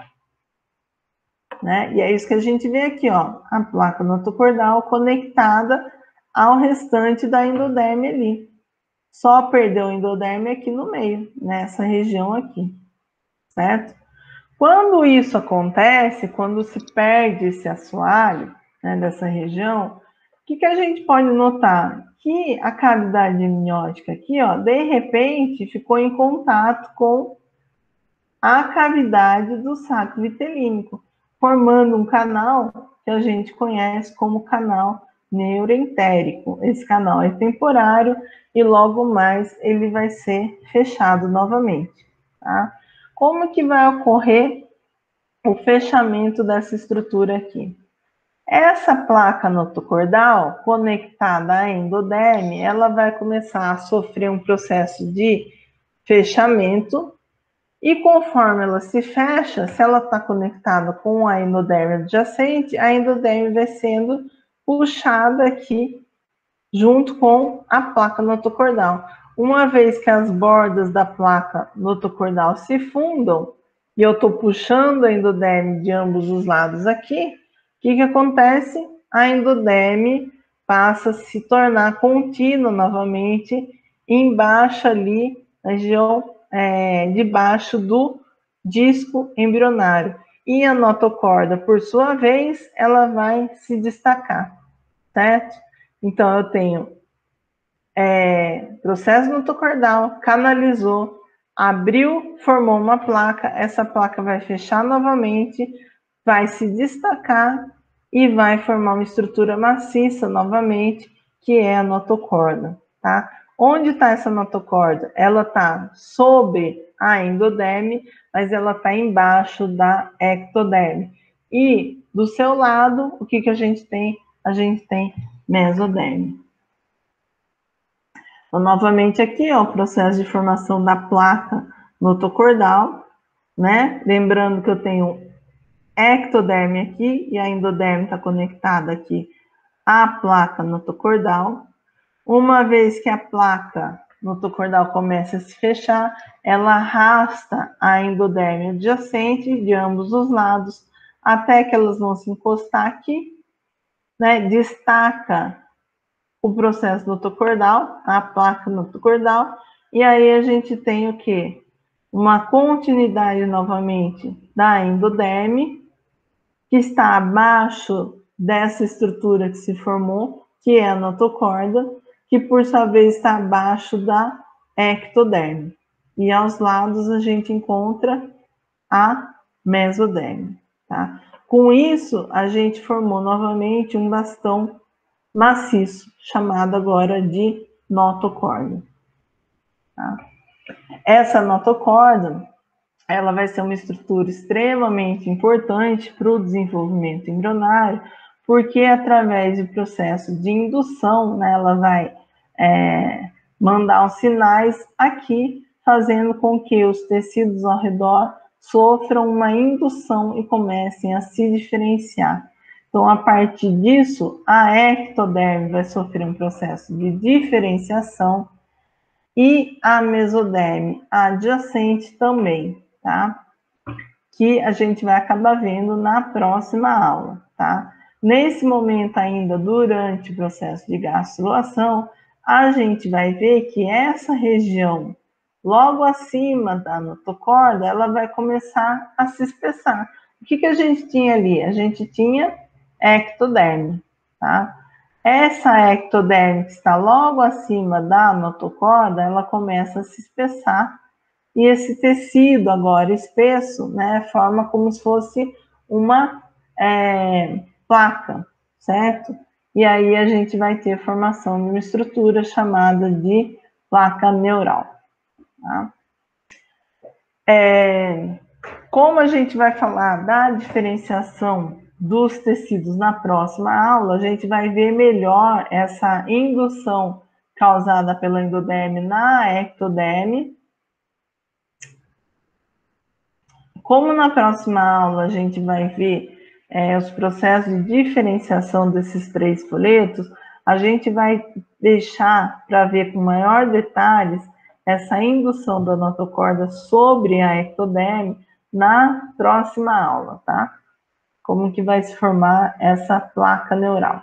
A: Né? E é isso que a gente vê aqui, ó, a placa notocordal conectada ao restante da endoderme ali. Só perdeu o endoderme aqui no meio, nessa região aqui, certo? Quando isso acontece, quando se perde esse assoalho, né, dessa região, o que a gente pode notar? Que a cavidade amniótica aqui, ó, de repente, ficou em contato com a cavidade do saco vitelínico, formando um canal que a gente conhece como canal neuroentérico. Esse canal é temporário e logo mais ele vai ser fechado novamente, tá? Como que vai ocorrer o fechamento dessa estrutura aqui? Essa placa notocordal conectada à endoderme, ela vai começar a sofrer um processo de fechamento e conforme ela se fecha, se ela está conectada com a endoderme adjacente, a endoderme vai sendo puxada aqui junto com a placa notocordal. Uma vez que as bordas da placa notocordal se fundam, e eu estou puxando a endoderme de ambos os lados aqui, o que acontece? A endoderme passa a se tornar contínua novamente embaixo ali, na região debaixo do disco embrionário. E a notocorda, por sua vez, ela vai se destacar, certo? Então, eu tenho processo notocordal, canalizou, abriu, formou uma placa, essa placa vai fechar novamente, vai se destacar e vai formar uma estrutura maciça novamente, que é a notocorda, tá? Onde está essa notocorda? Ela está sobre a endoderme, mas ela está embaixo da ectoderme. E do seu lado, o que a gente tem? A gente tem mesoderme. Então, novamente aqui, ó, o processo de formação da placa notocordal, né? Lembrando que eu tenho ectoderme aqui e a endoderme está conectada aqui à placa notocordal. Uma vez que a placa notocordal começa a se fechar, ela arrasta a endoderme adjacente de ambos os lados até que elas vão se encostar aqui, né? Destaca o processo notocordal, a placa notocordal, e aí a gente tem o quê? Uma continuidade novamente da endoderme, que está abaixo dessa estrutura que se formou, que é a notocorda, que por sua vez está abaixo da ectoderme. E aos lados a gente encontra a mesoderme, tá? Com isso, a gente formou novamente um bastão maciço, chamado agora de notocorda. Tá? Essa notocorda, ela vai ser uma estrutura extremamente importante para o desenvolvimento embrionário, porque através do processo de indução, né, ela vai mandar os sinais aqui, fazendo com que os tecidos ao redor sofram uma indução e comecem a se diferenciar. Então, a partir disso, a ectoderme vai sofrer um processo de diferenciação e a mesoderme adjacente também, tá? Que a gente vai acabar vendo na próxima aula, tá? Nesse momento ainda, durante o processo de gastrulação, a gente vai ver que essa região, logo acima da notocorda, ela vai começar a se espessar. O que a gente tinha ali? A gente tinha ectoderme, tá? Essa ectoderme que está logo acima da notocorda, ela começa a se espessar e esse tecido agora espesso, né, forma como se fosse uma placa, certo? E aí a gente vai ter a formação de uma estrutura chamada de placa neural. Tá? Como a gente vai falar da diferenciação dos tecidos na próxima aula, a gente vai ver melhor essa indução causada pela endoderme na ectoderme. Como na próxima aula a gente vai ver os processos de diferenciação desses três folhetos, a gente vai deixar para ver com maior detalhes essa indução da notocorda sobre a ectoderme na próxima aula, tá? Como que vai se formar essa placa neural.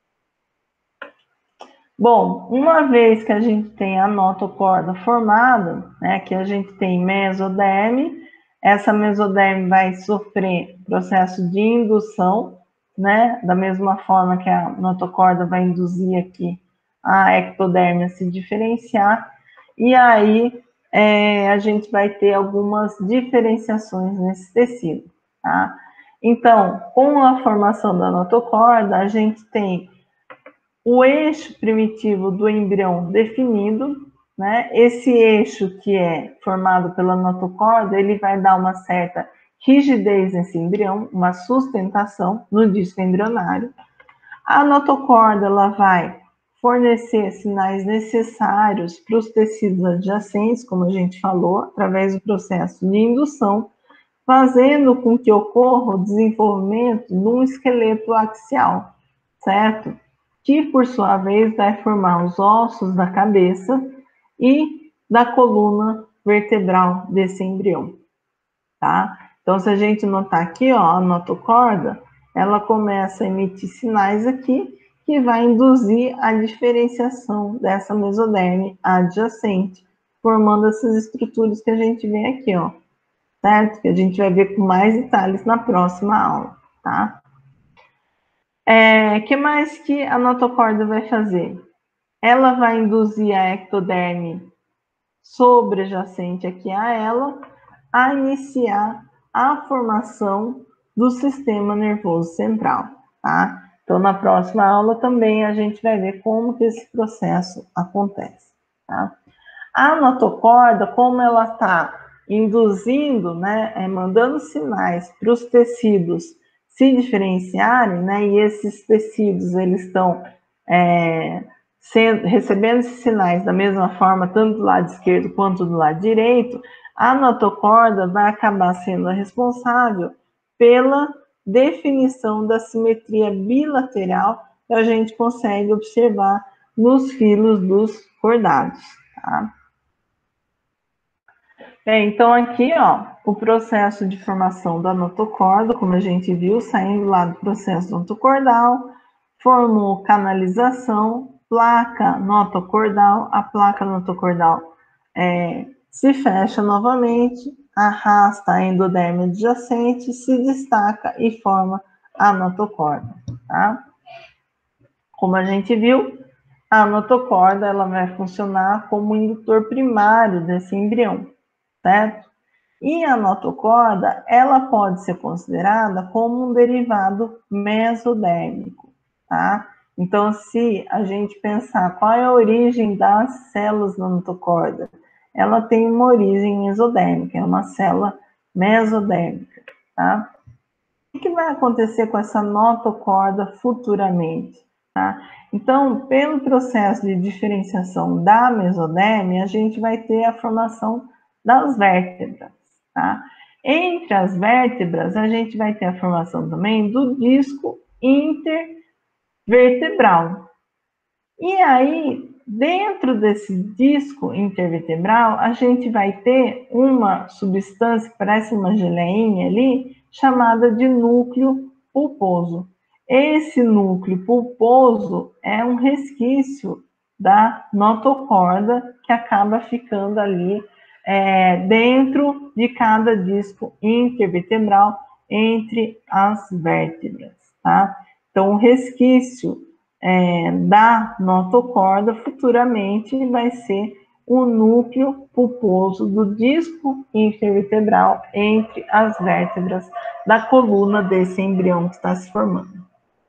A: Bom, uma vez que a gente tem a notocorda formada, né, que a gente tem mesoderme, essa mesoderme vai sofrer processo de indução, né, da mesma forma que a notocorda vai induzir aqui a ectoderme a se diferenciar, e aí a gente vai ter algumas diferenciações nesse tecido, tá? Então, com a formação da notocorda, a gente tem o eixo primitivo do embrião definido, né? Esse eixo que é formado pela notocorda, ele vai dar uma certa rigidez nesse embrião, uma sustentação no disco embrionário. A notocorda, ela vai fornecer sinais necessários para os tecidos adjacentes, como a gente falou, através do processo de indução, fazendo com que ocorra o desenvolvimento de um esqueleto axial, certo? que por sua vez vai formar os ossos da cabeça e da coluna vertebral desse embrião, tá? Então, se a gente notar aqui, ó, a notocorda, ela começa a emitir sinais aqui que vai induzir a diferenciação dessa mesoderme adjacente, formando essas estruturas que a gente vê aqui, ó, certo? Que a gente vai ver com mais detalhes na próxima aula, tá? Que mais que a notocorda vai fazer? Ela vai induzir a ectoderme sobrejacente aqui a ela a iniciar a formação do sistema nervoso central, tá? Então, na próxima aula também a gente vai ver como que esse processo acontece, tá? A notocorda, como ela está induzindo, né, mandando sinais para os tecidos se diferenciarem, né, e esses tecidos eles estão recebendo esses sinais da mesma forma, tanto do lado esquerdo quanto do lado direito, a notocorda vai acabar sendo a responsável pela definição da simetria bilateral que a gente consegue observar nos filos dos cordados, tá? Então aqui, ó, o processo de formação da notocorda, como a gente viu, saindo lá do processo notocordal, formou canalização, placa notocordal, a placa notocordal se fecha novamente, arrasta a endoderme adjacente, se destaca e forma a notocorda, tá? Como a gente viu, a notocorda ela vai funcionar como indutor primário desse embrião, certo? E a notocorda, ela pode ser considerada como um derivado mesodérmico, tá? Então, se a gente pensar qual é a origem das células da notocorda, ela tem uma origem mesodérmica, é uma célula mesodérmica, tá? O que vai acontecer com essa notocorda futuramente, tá? Então, pelo processo de diferenciação da mesoderme, a gente vai ter a formação das vértebras, tá? Entre as vértebras, a gente vai ter a formação também do disco intervertebral. E aí, dentro desse disco intervertebral, a gente vai ter uma substância que parece uma geleinha ali, chamada de núcleo pulposo. Esse núcleo pulposo é um resquício da notocorda que acaba ficando ali dentro de cada disco intervertebral entre as vértebras, tá? Então, o resquício da notocorda futuramente vai ser o núcleo pulposo do disco intervertebral entre as vértebras da coluna desse embrião que está se formando.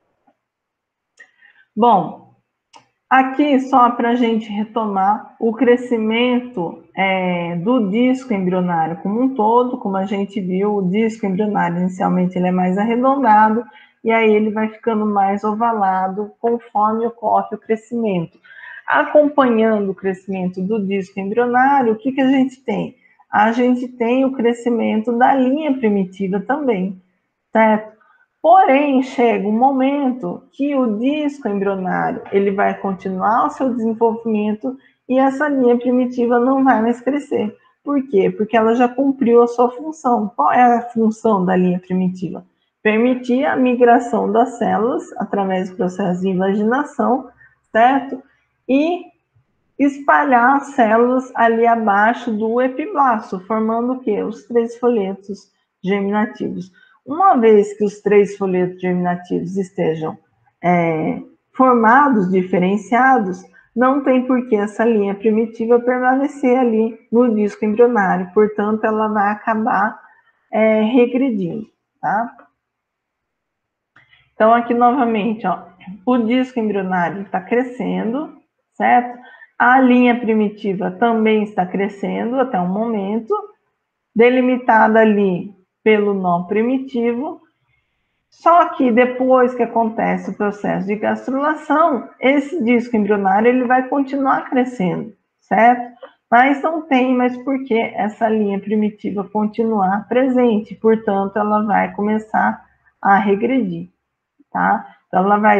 A: Bom, aqui só para a gente retomar o crescimento do disco embrionário como um todo, como a gente viu, o disco embrionário inicialmente ele é mais arredondado, e aí ele vai ficando mais ovalado conforme ocorre o crescimento. Acompanhando o crescimento do disco embrionário, o que a gente tem? A gente tem o crescimento da linha primitiva também, certo? Porém, chega um momento que o disco embrionário ele vai continuar o seu desenvolvimento e essa linha primitiva não vai mais crescer. Por quê? Porque ela já cumpriu a sua função. Qual é a função da linha primitiva? Permitir a migração das células através do processo de invaginação, certo? E espalhar as células ali abaixo do epiblasto, formando o quê? Os 3 folhetos germinativos. Uma vez que os 3 folhetos germinativos estejam formados, diferenciados, não tem por que essa linha primitiva permanecer ali no disco embrionário, portanto, ela vai acabar regredindo, tá? Então, aqui novamente, ó, o disco embrionário está crescendo, certo? A linha primitiva também está crescendo até o momento, delimitada ali pelo nó primitivo, só que depois que acontece o processo de gastrulação, esse disco embrionário ele vai continuar crescendo, certo? Mas não tem mais por que essa linha primitiva continuar presente, portanto, ela vai começar a regredir, tá? Então, ela vai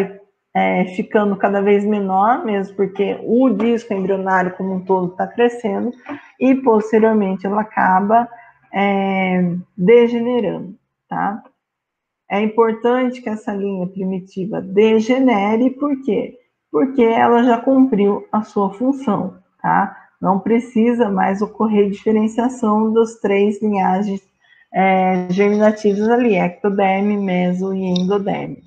A: ficando cada vez menor, mesmo porque o disco embrionário como um todo está crescendo, e posteriormente ela acaba degenerando, tá? É importante que essa linha primitiva degenere, por quê? Porque ela já cumpriu a sua função, tá? Não precisa mais ocorrer diferenciação das 3 linhagens germinativas ali, ectoderme, meso e endoderme.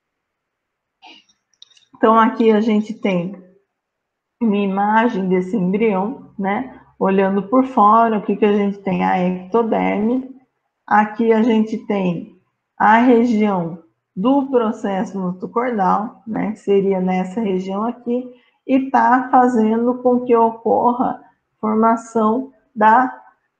A: Então, aqui a gente tem uma imagem desse embrião, né? Olhando por fora, o que a gente tem? A ectoderme. Aqui a gente tem a região do processo notocordial, né? Que seria nessa região aqui, e está fazendo com que ocorra formação da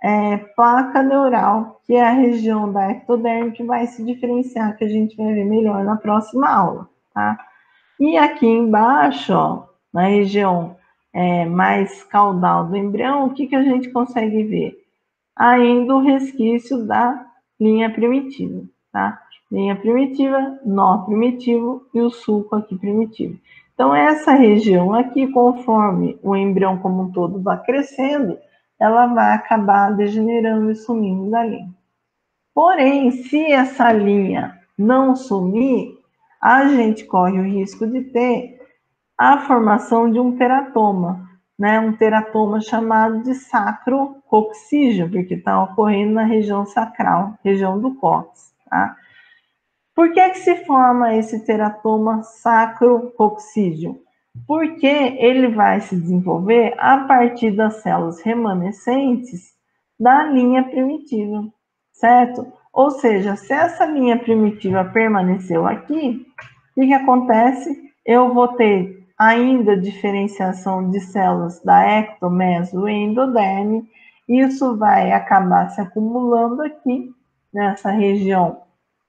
A: placa neural, que é a região da ectoderme, que vai se diferenciar, que a gente vai ver melhor na próxima aula, tá? E aqui embaixo, ó, na região mais caudal do embrião, o que a gente consegue ver? Ainda o resquício da linha primitiva, tá? Linha primitiva, nó primitivo e o sulco aqui primitivo. Então, essa região aqui, conforme o embrião como um todo vai crescendo, ela vai acabar degenerando e sumindo da linha. Porém, se essa linha não sumir, a gente corre o risco de ter a formação de um teratoma, né? Um teratoma chamado de sacrococcígeo, porque está ocorrendo na região sacral, região do cóccix, tá? Por que se forma esse teratoma sacrococcígeo? Porque ele vai se desenvolver a partir das células remanescentes da linha primitiva, certo? Ou seja, se essa linha primitiva permaneceu aqui, o que acontece? Eu vou ter ainda diferenciação de células da ecto, meso e endoderme. Isso vai acabar se acumulando aqui, nessa região,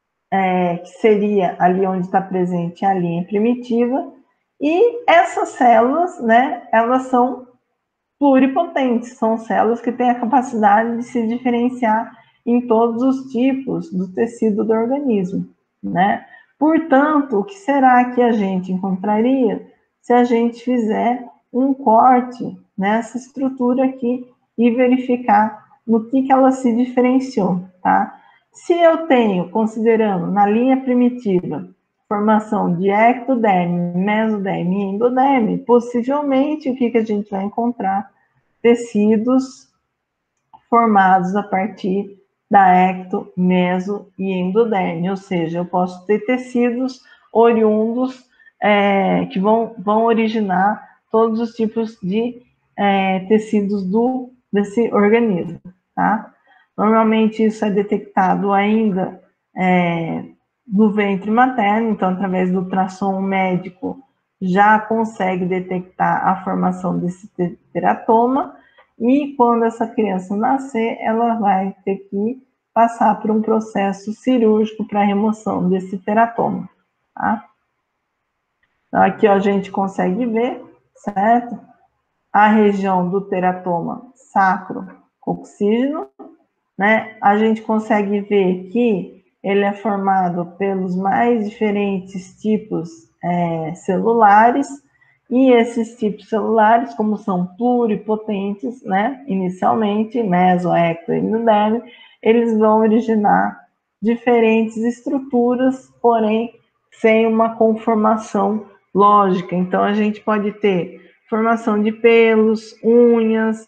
A: que seria ali onde está presente a linha primitiva. E essas células, né, elas são pluripotentes, são células que têm a capacidade de se diferenciar em todos os tipos do tecido do organismo, né? Portanto, o que será que a gente encontraria se a gente fizer um corte nessa estrutura aqui e verificar no que ela se diferenciou, tá? Se eu tenho, considerando na linha primitiva, formação de ectoderme, mesoderme e endoderme, possivelmente o que a gente vai encontrar? Tecidos formados a partir da ecto, meso e endoderme, ou seja, eu posso ter tecidos oriundos que vão originar todos os tipos de tecidos desse organismo, tá? Normalmente isso é detectado ainda no ventre materno, então através do ultrassom médico já consegue detectar a formação desse teratoma, e quando essa criança nascer, ela vai ter que passar por um processo cirúrgico para remoção desse teratoma, tá? Então aqui ó, a gente consegue ver, certo? A região do teratoma sacrococcígeo, né? A gente consegue ver que ele é formado pelos mais diferentes tipos celulares, e esses tipos celulares, como são pluripotentes, né? Inicialmente, meso, ecto e endoderme, eles vão originar diferentes estruturas, porém sem uma conformação lógica. Então a gente pode ter formação de pelos, unhas,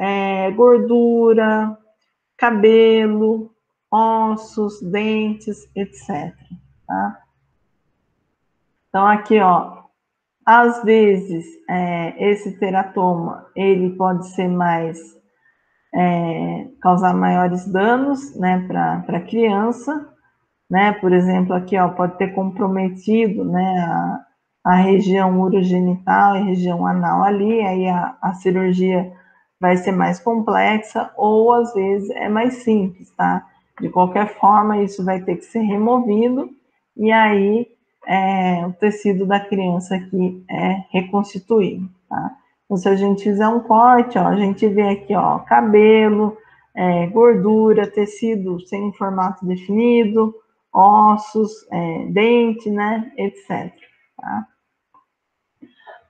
A: gordura, cabelo, ossos, dentes, etc. Tá? Então, aqui, ó, às vezes, esse teratoma, ele pode ser causar maiores danos, né, para a criança, né, por exemplo, aqui, ó, pode ter comprometido, né, a região urogenital e região anal ali, aí a cirurgia vai ser mais complexa, ou às vezes é mais simples, tá? De qualquer forma, isso vai ter que ser removido, e aí o tecido da criança aqui é reconstituído, tá? Então, se a gente fizer um corte, ó, a gente vê aqui, ó, cabelo, gordura, tecido sem formato definido, ossos, dente, né, etc. Tá?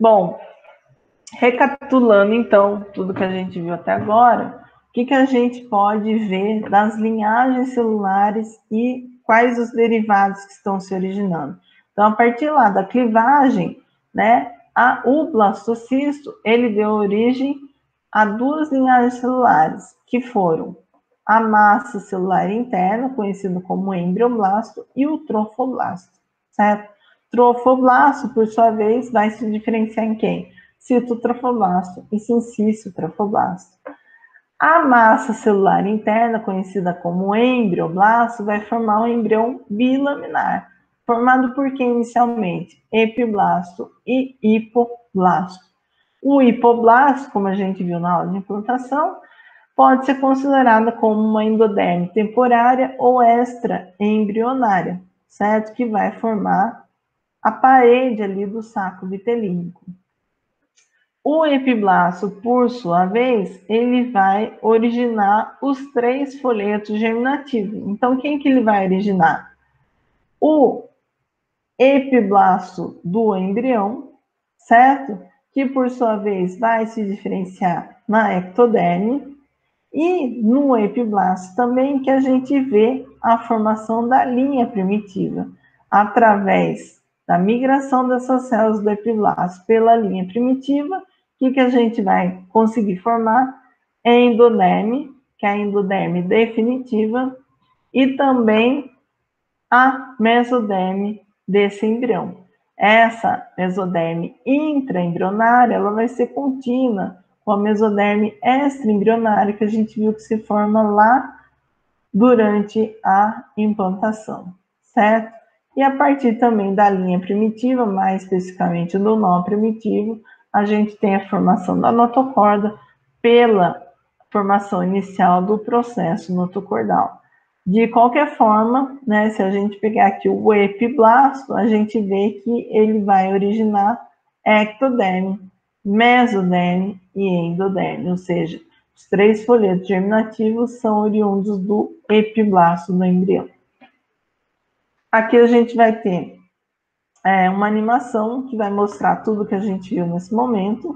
A: Bom, recapitulando, então, tudo que a gente viu até agora, o que a gente pode ver das linhagens celulares e quais os derivados que estão se originando? Então, a partir lá da clivagem, né, o blastocisto, ele deu origem a duas linhagens celulares, que foram a massa celular interna, conhecido como embrioblasto, e o trofoblasto, certo? Trofoblasto, por sua vez, vai se diferenciar em quem? Citotrofoblasto e sincício-trofoblasto. A massa celular interna, conhecida como embrioblasto, vai formar um embrião bilaminar, formado por quem inicialmente? Epiblasto e hipoblasto. O hipoblasto, como a gente viu na aula de implantação, pode ser considerada como uma endoderme temporária ou extra-embrionária, certo? Que vai formar a parede ali do saco vitelínico. O epiblasto, por sua vez, ele vai originar os 3 folhetos germinativos. Então, quem que ele vai originar? O epiblasto do embrião, certo? Que, por sua vez, vai se diferenciar na ectoderme. E no epiblasto também que a gente vê a formação da linha primitiva, através da migração dessas células do epiblasto pela linha primitiva, o que a gente vai conseguir formar? Endoderme, que é a endoderme definitiva, e também a mesoderme desse embrião. Essa mesoderme intraembrionária, ela vai ser contínua com a mesoderme extraembrionária que a gente viu que se forma lá durante a implantação, certo? E a partir também da linha primitiva, mais especificamente do nó primitivo, a gente tem a formação da notocorda pela formação inicial do processo notocordal. De qualquer forma, né, se a gente pegar aqui o epiblasto, a gente vê que ele vai originar ectoderme, mesoderme e endoderme, ou seja, os 3 folhetos germinativos são oriundos do epiblasto do embrião. Aqui a gente vai ter uma animação que vai mostrar tudo que a gente viu nesse momento.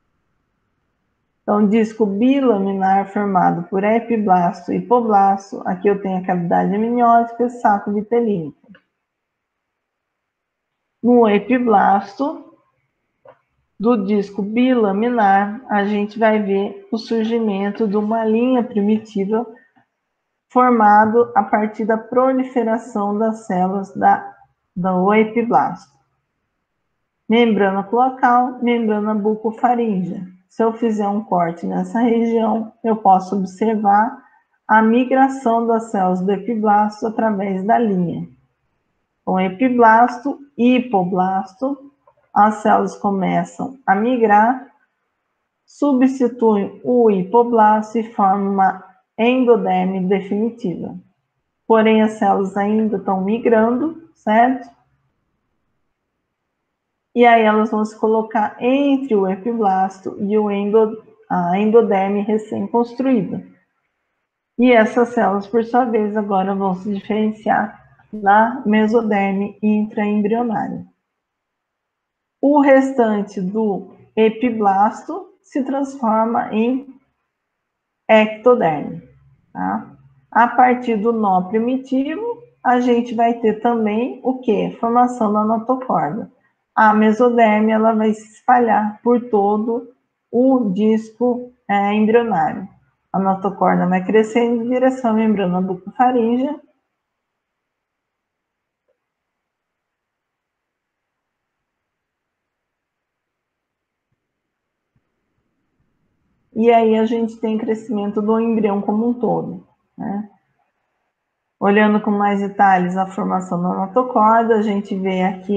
A: Então, disco bilaminar formado por epiblasto e hipoblasto. Aqui eu tenho a cavidade amniótica e saco vitelínico. No epiblasto do disco bilaminar, a gente vai ver o surgimento de uma linha primitiva formado a partir da proliferação das células do epiblasto. Membrana cloacal, membrana bucofaríngea. Se eu fizer um corte nessa região, eu posso observar a migração das células do epiblasto através da linha. Com epiblasto e hipoblasto, as células começam a migrar, substituem o hipoblasto e formam uma endoderme definitiva. Porém, as células ainda estão migrando, certo? E aí elas vão se colocar entre o epiblasto e a endoderme recém-construída. E essas células, por sua vez, agora vão se diferenciar na mesoderme intraembrionária. O restante do epiblasto se transforma em ectoderme. Tá? A partir do nó primitivo, a gente vai ter também o quê? Formação da notocorda. A mesoderme ela vai se espalhar por todo o disco embrionário. A notocorda vai crescendo em direção à membrana bucofaríngea. E aí a gente tem crescimento do embrião como um todo, né? Olhando com mais detalhes a formação da notocorda, a gente vê aqui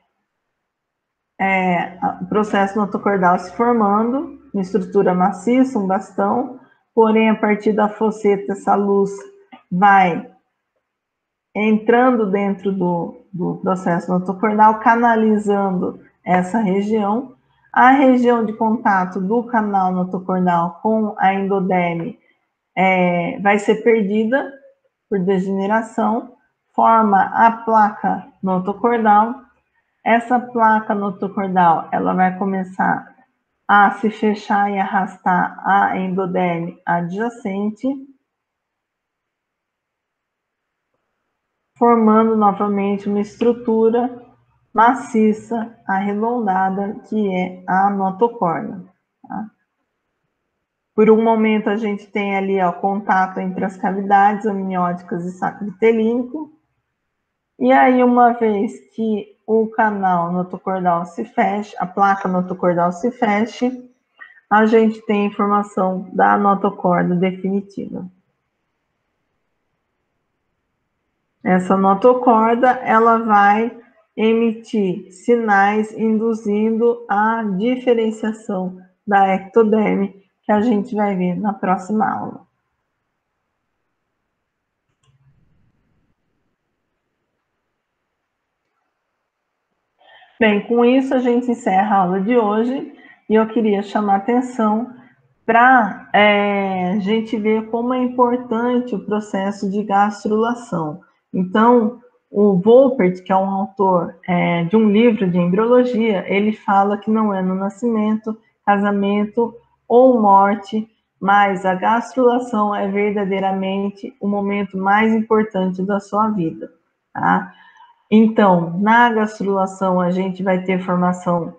A: o processo notocordal se formando, uma estrutura maciça, um bastão, porém, a partir da fosseta, essa luz vai entrando dentro do processo notocordal, canalizando essa região. A região de contato do canal notocordal com a endoderme vai ser perdida por degeneração, forma a placa notocordal. essa placa notocordal, ela vai começar a se fechar e arrastar a endoderme adjacente, formando novamente uma estrutura maciça, arredondada, que é a notocorda. Tá? Por um momento, a gente tem ali o contato entre as cavidades amnióticas e saco vitelínico. E aí, uma vez que o canal notocordal se fecha, a placa notocordal se fecha, a gente tem a informação da notocorda definitiva. Essa notocorda, ela vai emitir sinais induzindo a diferenciação da ectoderme, que a gente vai ver na próxima aula. Bem, com isso a gente encerra a aula de hoje e eu queria chamar a atenção para a gente ver como é importante o processo de gastrulação. Então, o Volpert, que é um autor de um livro de embriologia, ele fala que não é no nascimento, casamento ou morte, mas a gastrulação é verdadeiramente o momento mais importante da sua vida, tá? Então, na gastrulação, a gente vai ter formação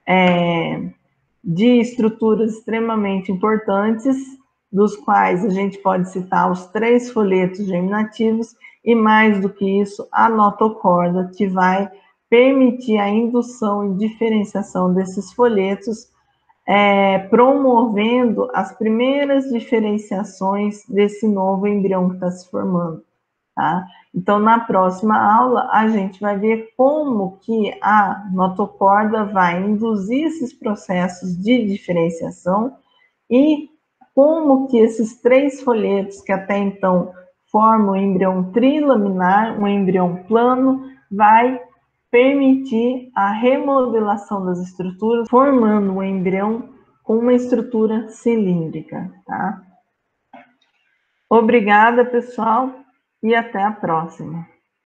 A: de estruturas extremamente importantes, dos quais a gente pode citar os 3 folhetos germinativos e, mais do que isso, a notocorda, que vai permitir a indução e diferenciação desses folhetos, promovendo as primeiras diferenciações desse novo embrião que está se formando. Tá? Então, na próxima aula, a gente vai ver como que a notocorda vai induzir esses processos de diferenciação e como que esses 3 folhetos que até então formam o embrião trilaminar, um embrião plano, vai permitir a remodelação das estruturas, formando um embrião com uma estrutura cilíndrica, tá? Obrigada, pessoal, e até a próxima.